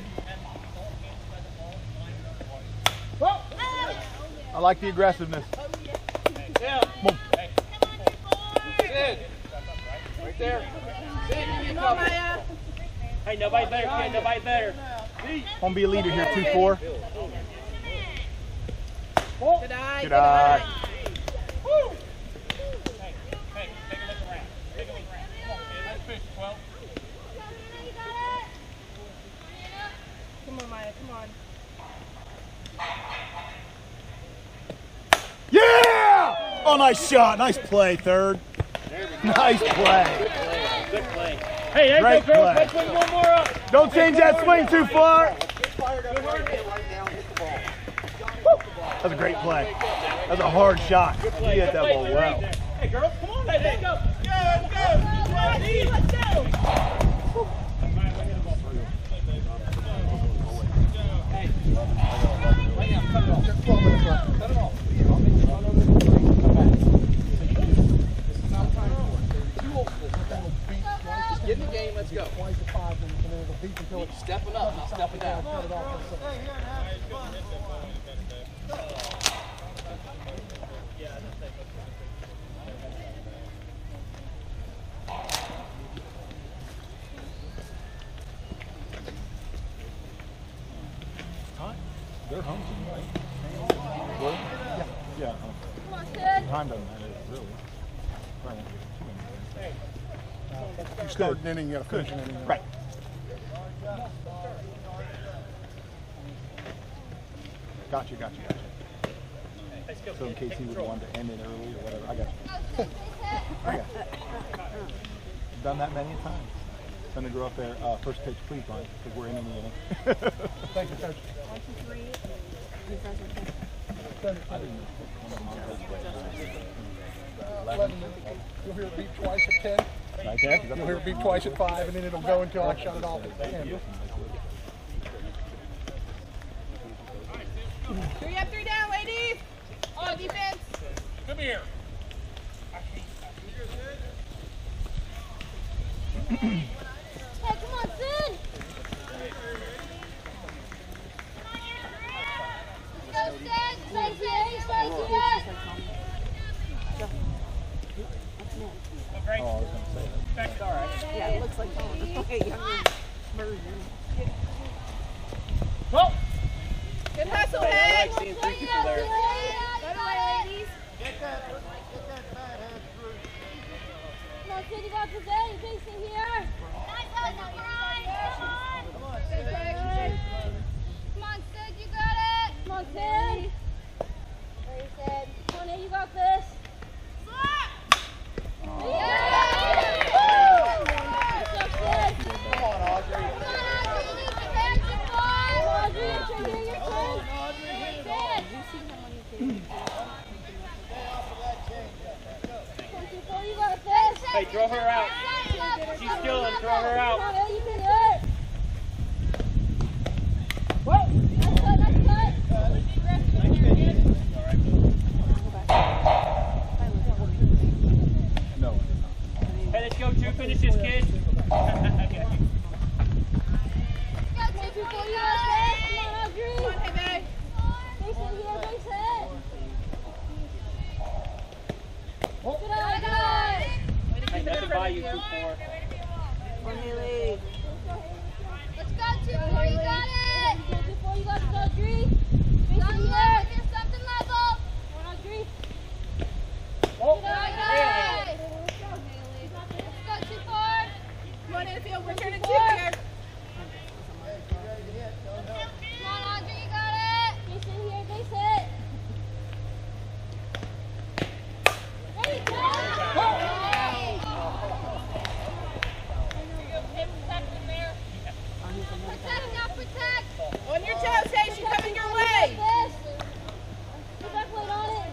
I like the aggressiveness. Yeah. Come on. Sid. Right there. Sid, you need Come on, cover. Maya. Hey, nobody better, kid. Nobody better. Want to be a leader here, two four. Good eye. Good eye. Woo! Hey, hey, take a look around. Take a look around. Come on, kid. Nice pitch, twelve. Come on, Maya. Come on. Yeah! Oh, nice shot. Nice play, third. Nice play. Good play. Hey, there Great you go, girls. play. Let's swing one more up. Don't change that swing too far. That was a great play. That was a hard shot. You Play. hit Good that play, ball Lee well. Reed there. Hey, girls, come on. Hey, let's go. Let's go. Get in the game, let's go. Stepping up, not stepping down. They're home team, right? What? Yeah. Yeah. Um, Come on, Sid. time doesn't matter, really. Probably won't get too many. Uh, you start an inning, you got to finish an inning. Right. Gotcha, gotcha, gotcha. So in case he would want to end it early or whatever, I got you. I got you. Done that many times. Gonna go up there, uh, first pitch, please, Brian, because we're in the inning. Thank you, Coach. One, two, three. You guys are good. I didn't eleven. You'll hear it beep twice at ten. Right there? You'll hear it beep twice at five, and then it'll go until I shut it off at ten. Three up, three down, ladies. On defense. Come here. Hey, come on, Sid. Go, Sid. Stay here. Stay here. Oh, I was gonna say that. That's all right. Yeah, it looks like a younger version. Whoa! Good hustle, I Hay. like seeing three people there. Right away, ladies. Get that, get that bad head through. Come on, Sid. You got today. Base it here. Come on, Sid. You got it. Come on, Sid. There you Sid. Come on, Ed. You got this. Come on, Audrey. Hey, throw her out. She's still in. Throw her out. No. Hey, let's go. Two finishes, kids. Hey, nothing by you, two four. Come on, Haley. Let's go, two four, you got it! two four, you got it, Audrey. Something level, here's something level. Come on, Audrey. Oh, Got it! Let's go, two four. Come on, infield. We're turning two here. Come on, Audrey, you got it. Base it here, base it. There you go! Protect now, protect! On your toes, Hay. She's coming your way. Put that plate on it.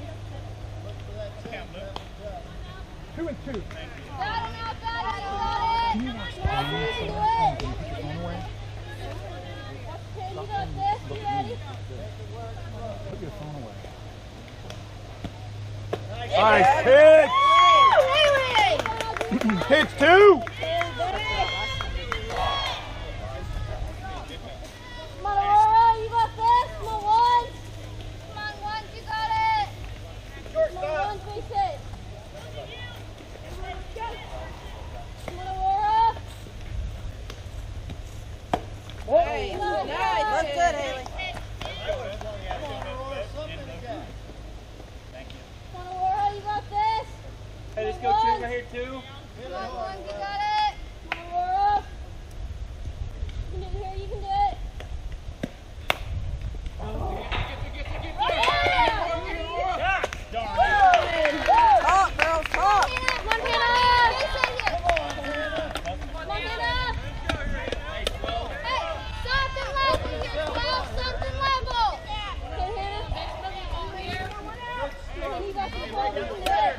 Two and two. Got it now, got it, got it! You can do it! Okay, you got this, you ready? Put your phone away. Nice pitch. Haley! Pitch two. Come on, Aurora, you got this. Come on, ones. Come on, ones, you got it. Come on, ones, base it. Come on, Aurora. Nice. Nice. Nice. Look good, Haley. Come on, Aurora, you got this. Hey, let's go two right here, two. Come on, ones, you got it. Come on, Aurora. You can do it here, you can do it. Talk, girls, talk. Come on, Hannah. Come on, Hannah. Hey, something level here, twelve, something level. Okay, Hannah. Hannah, you got the ball, you can do it.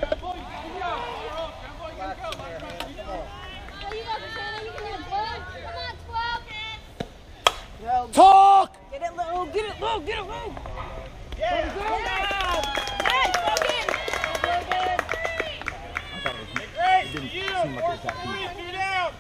Oh, you got this, Hannah, you can do it. Come on, twelve. Go. Talk. Get it low, get it low, get it low. Nice. Logan. I thought it, was, it didn't seem like it was that deep.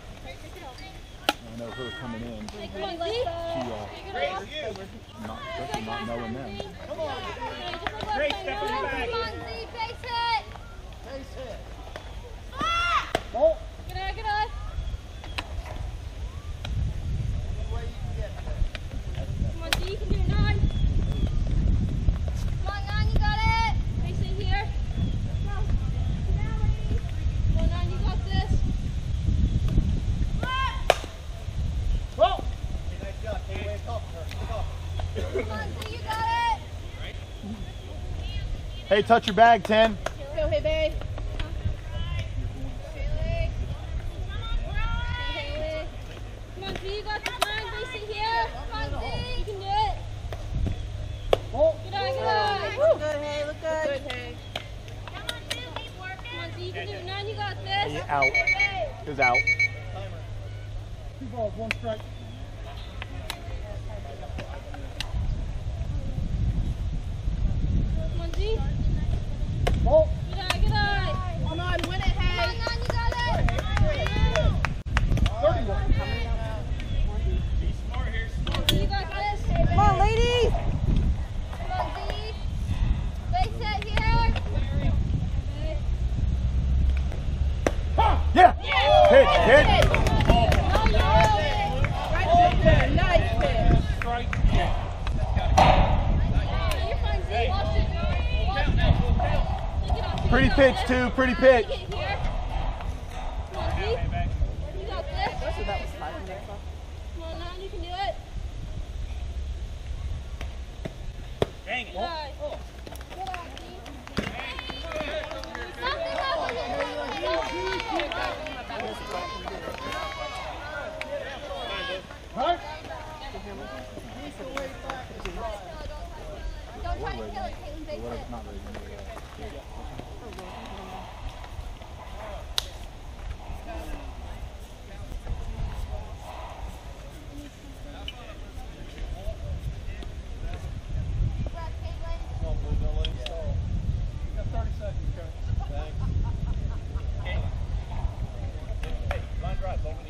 I know her coming in, Hey, come on, Z. she, uh, not, especially not knowing them. Great, step in the back. Come on, Z, base hit. Base hit. Ball. Good eye, good eye. Any way you can get there. Come on, Z, you can do it nine. Come on, Z, you got it. Hey, touch your bag, ten. Go, hey, babe. Haley. Haley. Come on, Z, you got this line. Base it here. Come on, Z, you can do it. Good eye, good eye. Look good, hey, look good. Good, hey. Come on, Z, you can do it. Nine, you got this. He out. Is out. Two balls, one strike. Come on, Z. Ball. Good eye, good eye. Come on, win it, hey. Come on, Nine, you got it. thirty-one. Come on, Z, you got this. Come on, ladies. Come on, Z. Base it here. Yeah. Hit, hit. No, you're Right there, nice pitch. You're fine, Z. Watch it. Watch it. Take it off. Pretty pitch, too. Pretty pitch. Take it here. Come on, Z. You got this. So that was five minutes left. Come on, Nine, you can do it. Dang it. Good eye. Good eye, Z. Something level here. Right? Don't try to kill it, Caitlin. Base it. Not ready. Congrats, Caitlin. thirty seconds, coach. Line drive, Dominique.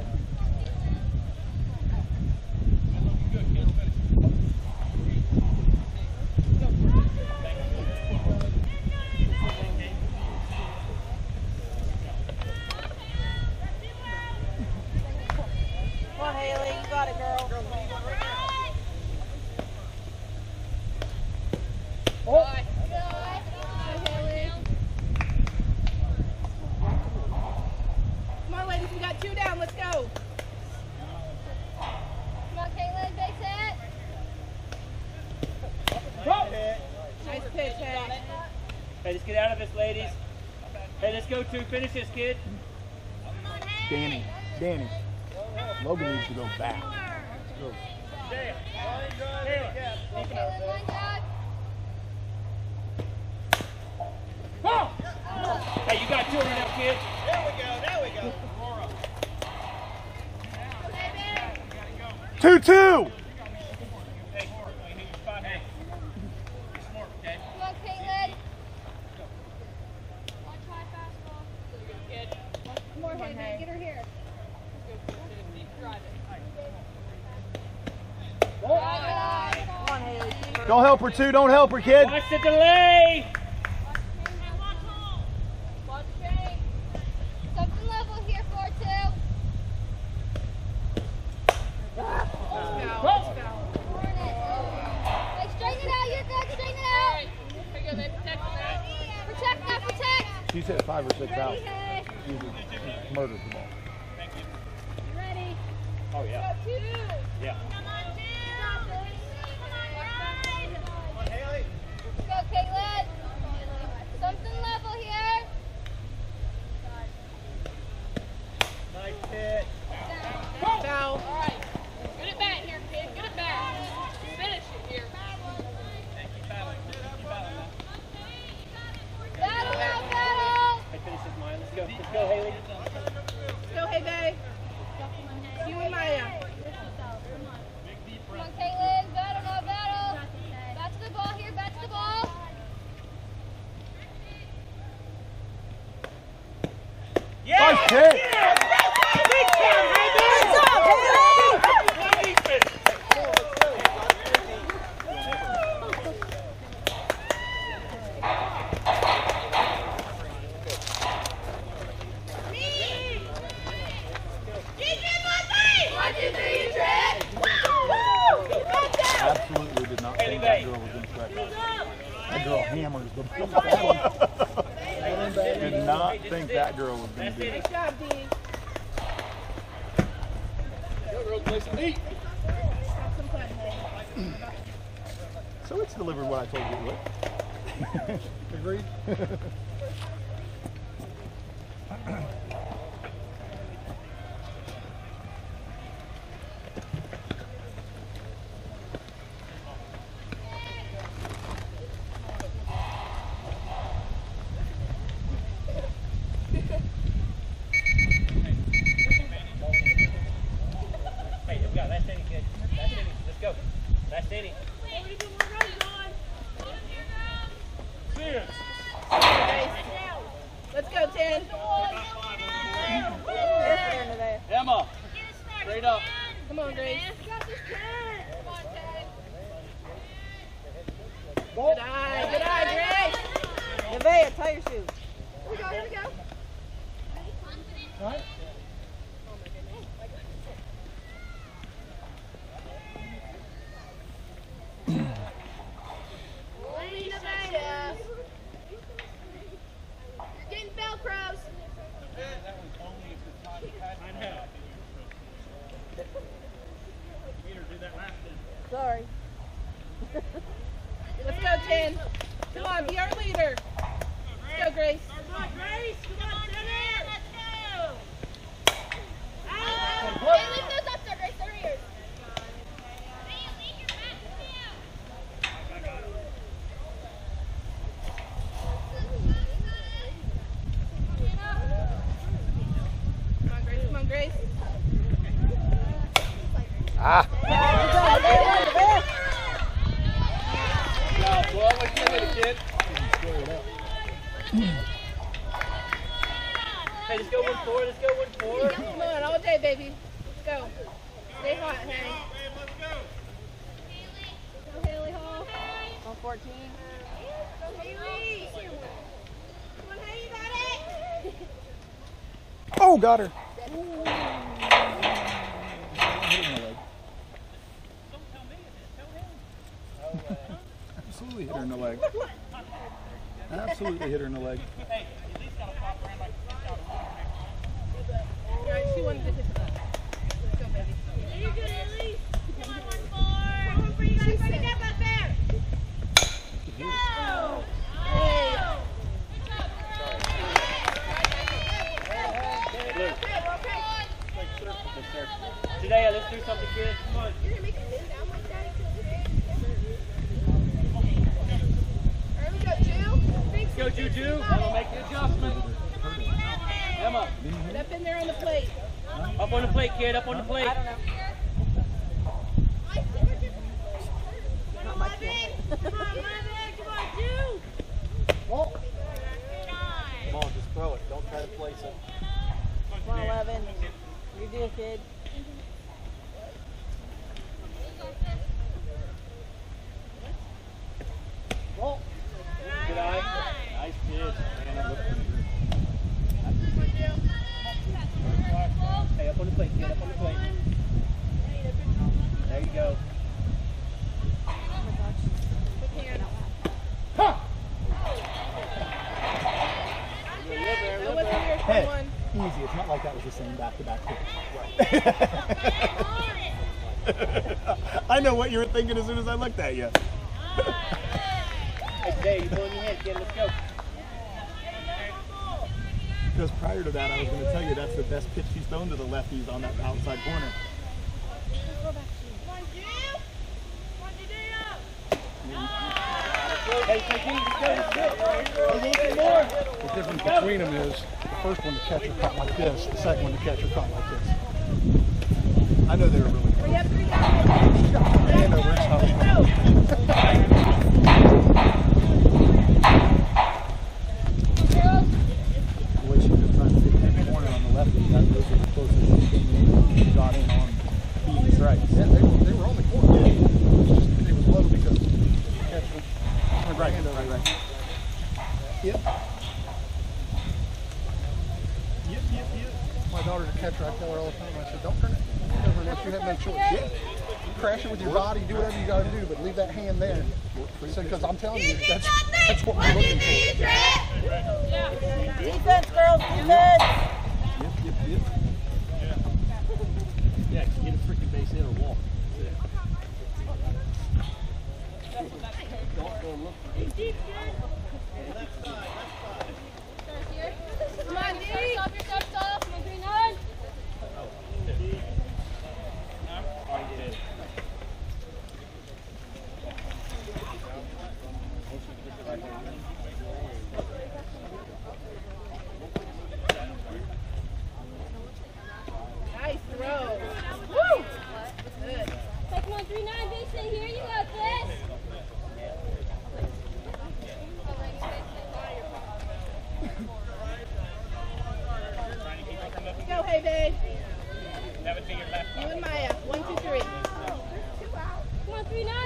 Come on, Haley, you got it, girl. Oh. Come on, ladies, we got two down. Let's go. Come on, Caitlin. Base it. Nice pitch, hey. Hey, let's get out of this, ladies. Hey, let's go to finish this, kid. Danny. Danny. Logan needs to go back. Go. Caitlin, line drive. Hey, you got two right now, kid. Two, two. Hey, hey. Smart, okay? Come on, Caitlin. One try fastball. More head, man. Get her here. Come on, Haley. Don't help her, two. Don't help her, kid. Watch the delay. Watch straight. Something level here for two. Foul. Foul. Burn it. Hey, straighten it out. You're good. Straighten it out. Protect that. Protect. She's hit five or six out. Ready, hey. She's murdered the ball. You ready? Oh, yeah. Go two. Yeah. Go, Caitlin. Something level here. Nice hit. Foul. All right. Get it back here, kid. Get it back. Finish it here. Battle out, battle. Hey, finish this, Maya. Let's go. Let's go, Haley. Let's go, hey, babe. You and Maya. Come on, Caitlin. Battle, no battle. Back to the ball here. Back to the ball. Yeah! Nice hit. Big time, Haley! Good job, Haley! Good defense. Absolutely did not think that girl was going to strike out. That girl hammers the ball. Did not think that girl was going to do it. Good job, Dee. Go, girls, play some neat. Have some fun, hey. So it's delivered what I told you it would. Agreed? Hey, we got last inning, kid. Last inning. Let's go. Last inning. Let's go, ten. Emma, straight up. Come on, Grace. Good eye, good eye, Grace. Nevaeh, tie your shoes. Here we go, here we go. All right. Nevaeh. You're getting Velcros. Sorry. Let's go, ten. Come on, be our leader. Let's go, Grace. Come on, Grace. Come on, center. Let's go. Hey, leave those up there, Grace. They're yours. Come on, Grace. Come on, Grace. Ah. Now, go on with Kennedy, kid. Hey, let's go one four. Let's go one four. Come on, all day, baby. Let's go. Stay hot, Hank. Go, Haley Hall. On fourteen. Go, Haley. Come on, Haley, you got it. Oh, got her. Absolutely hit her in the leg. Absolutely hit her in the leg. All right, she wanted to hit the ball. Let's go, baby. There you go, Haley. Come on, one more. One for you guys. Ready, get back there. Go. Hey. Today, let's do something good. Come on. You're gonna make it bend down like that? There we go, Ju. Let's go, Juju. Emma, make the adjustment. Emma. Get up in there on the plate. Up on the plate, kid. Up on the plate. I don't know. Not my kid. Come on, Levin. Come on, Ju. Come on, just throw it. Don't try to place it. Come on, eleven. You do, kid. Good eye. Nice kid. Hey, up on the plate, kid. Up on the plate. There you go. Hey, easy. It's not like that was the same back-to-back pitch. I know what you were thinking as soon as I looked at you. Hey, Jay, you're pulling your head, kid. Let's go. Because prior to that, I was going to tell you that's the best pitch she's thrown to the lefties on that outside corner. Hey, take easy. Go. Let's go. Hey, need some more. The difference between them is the first one the catcher caught like this, the second one the catcher caught like this. I know they were really close. And over its top. The way she was trying to hit the corner on the lefty, that those were the closest she came in. She got in on being strikes. Yeah, they were, they were on the corner. It was just, it was low because the catcher turned Right, hand over. right, right. Yep. Yep, yep, yep. My daughter's a catcher. I tell her all the time. I said, don't turn it over unless you have no choice. Yeah. Crash it with your body, do whatever you got to do, but leave that hand there. Because I'm telling you, that's, that's what we're looking for. Defense, girls, defense. Yep, yep, yep. Yeah, get a freaking base hit or walk.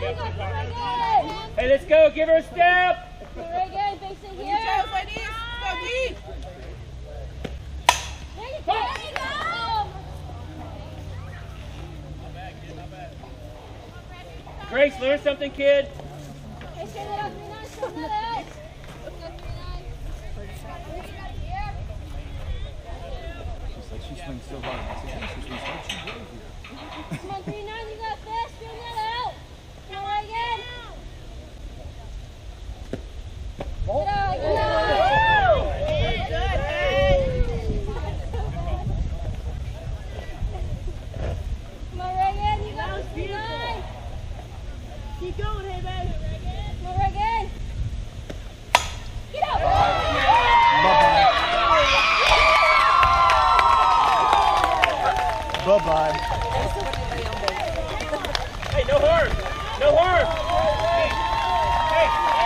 Hey, let's go. Give her a step. Reagan, face it here. Toes like this. Go deep. There you go. There you go. Grace, learn something, kid. Hey, stand that up. Three nine. Stand that out. Go three nine. She's like, she swings so hard. I said, yeah, she swings hard. She goes here. Come on, three nine. You got this. Stand that out. Come on, again. Get out. Get out. Good, hey. Come on, Reagan. You got this. Three nine. Keep going, hey, babe. Come on, Reagan. Get out. Bye-bye. Hey, no harm. No harm. Hey.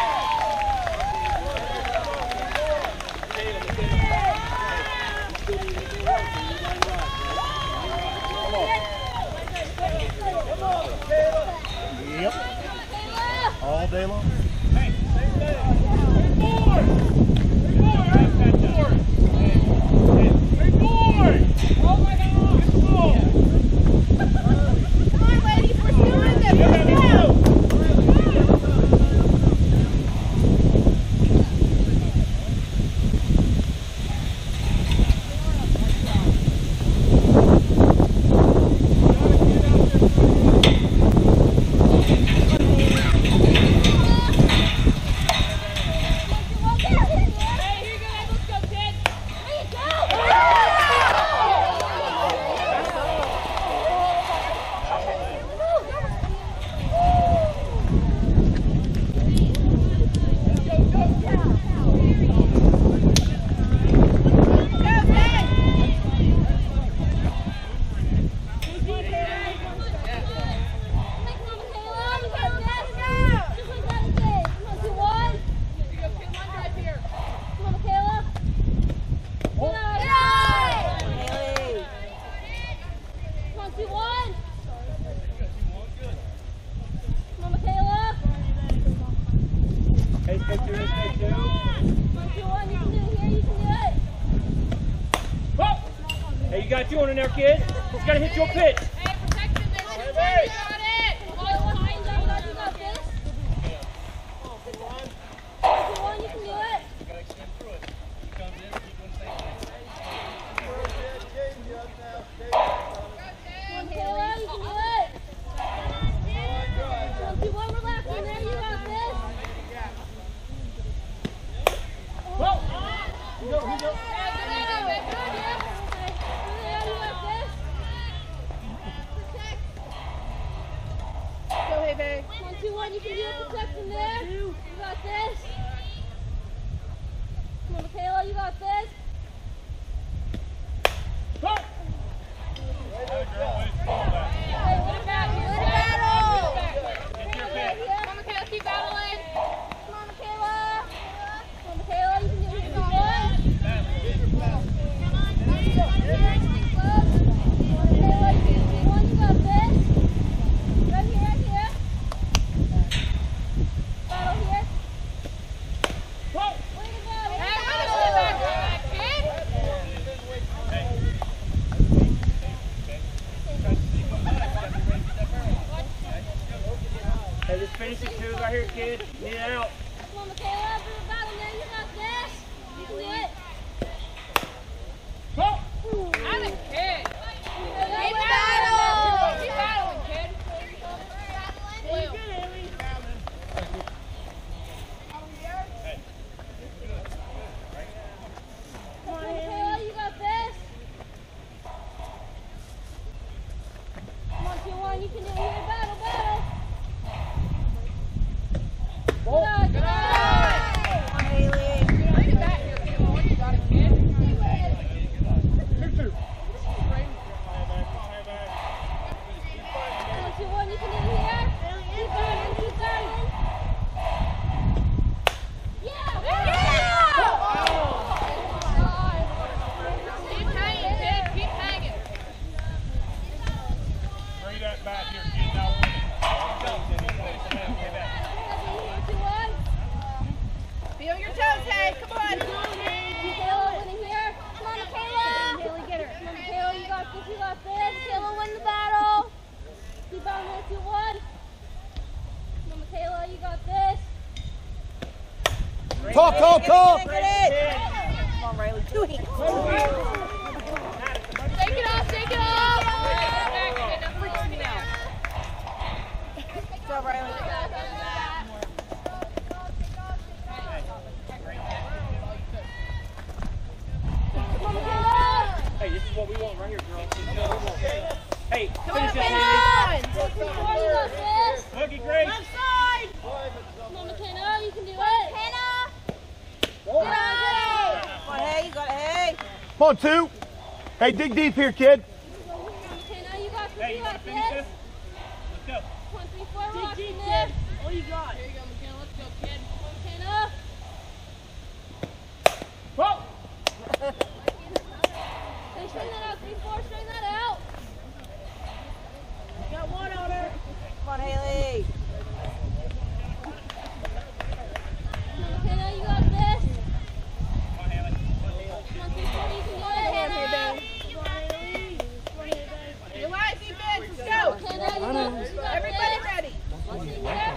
Yep. All day long. Hey, big boy. Big boy. Big boy. Big boy. Oh my God. Get the ball. Come on, ladies. We're still in there. Push down. Hey, you got two on in there, kid. You gotta hit your pitch. Hey, protection there. Hey, You hey. got it. You got this. One, you can do it. One, Kayla, you can do it. One, two, one, relax in there. You got this. Whoa. You go, you go. Hey, good idea, babe. Good idea. Yeah, you got this. Go, hey, babe. One, two, one, you can do it. Protect from there. You got this. Come on, Michaela, you got this. Whoa. Hey, what about you? What battle? Hit your pitch. Come on, Michaela, keep battling. Come on, Michaela. Come on, Michaela, you can do it. You got one. Come on, Michaela, you can do one. You got this. Right here, right here. Battle here. Whoa. Way to go. Hey, way to sit back, back, kid. Hey, just finish it two right here, kid. Get it out. Come on, Michaela, do a battle there. You got this. You can do it. Whoa. I'm a kid. Keep battling. Keep battling, kid. Blue. Come on, Michaela, you got this. Come on, two, one, you can do it here. Battle, battle. Good, good. one. Come on, Michaela, you got this. Talk, talk, talk. Come on, Riley. Two hands. Take it off, take it off. Good job, Riley. Hey, this is what we want right here, girls. This is what we want. Hey, Come finish on, that, Hannah. Before you got this. Haley. Hooky, Grace. Left side. Come on, McKenna, you can do it. Hannah. Come on, hey, you got it, hey. Come on, two. Hey, dig deep here, kid. McKenna, you got this. Hey, You you got want to finish this. this? Let's go. One, three, four, Dig watching deep, this. All you got. Here you go, McKenna. Let's go, kid. McKenna. Whoa! Hey, straighten that out. Three, four, straighten that out. Got one on her. Come on, Haley. McKenna, you got this. Come on, Haley. Come on, three, four, you can do it. Hannah. Your last defense. Let's go. McKenna, you got this. You got Everybody this. ready. Watch it here.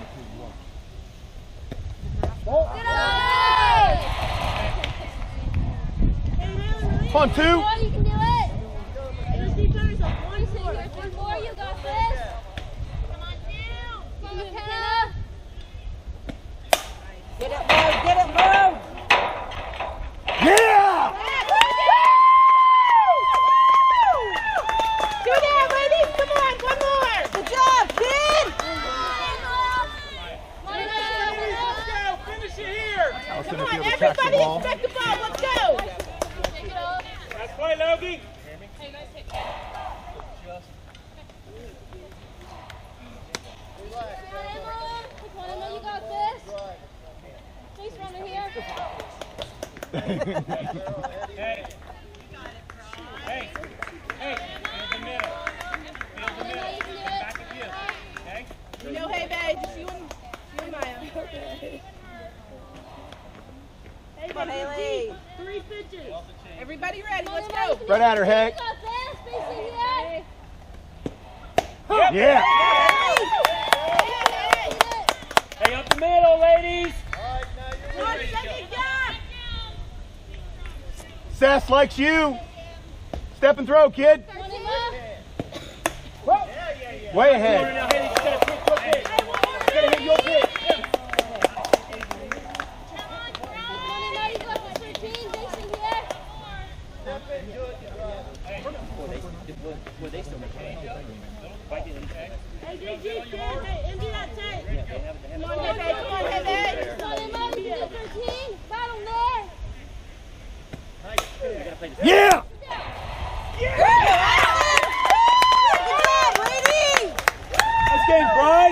Come on, two. Four, you can do it. One, sit here. Three, four, you got this. Come on, two. Come on, McKenna. Get it, move, get it, move. Yeah! Do that, ladies. Come on, one more. Good job, kid. Let's go. Finish it here. Allison, Come if on, you ever catch the everybody ball. expect the ball. Let's go. Take it off. Let's play, Logie. Hey, guys, take it. Come on, Emma, you got this. Please run it here. Hey. Hey. Hey. Field the middle. Field the middle. You can do it. Back at you. Okay? You know, hey, babe, just you and, you and Maya. Hey, Come on, baby, Haley. three pitches. Everybody ready? Come on, Let's Emma, you go. can Right do at her, it. Hank. You got this. Facing here. Yeah. Hey, up the middle, ladies. One second gap. Seth likes you. Step and throw, kid. Come on, Emma. Way ahead. Now, Haley, you gotta pick your pitch. You gotta hit your pitch. Come on, Emma, you got this. thirteen. Facing here. Were they still making it? Hey, G G, hey, empty that tank. Come on, hey, babe. Come on, hey, babe. Come on, Emma, you can do thirteen. Got him there. Yeah! Good job, lady. This game's bright.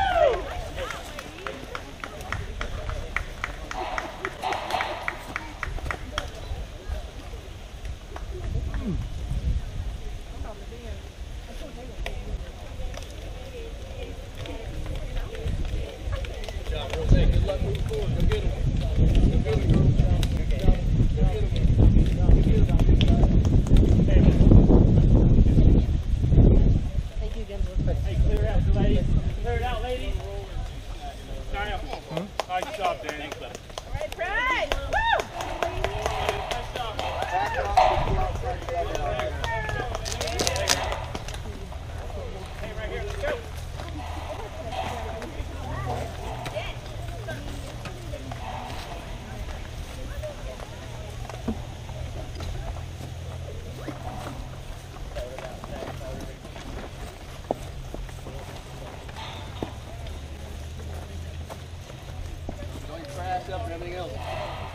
Thank you, Denver. Hey, clear it out, ladies. Clear it out, ladies. Nice job, Danny. All right, prize. Woo! Nice job. Hey, right here, let's go. Don't crash up and everything else.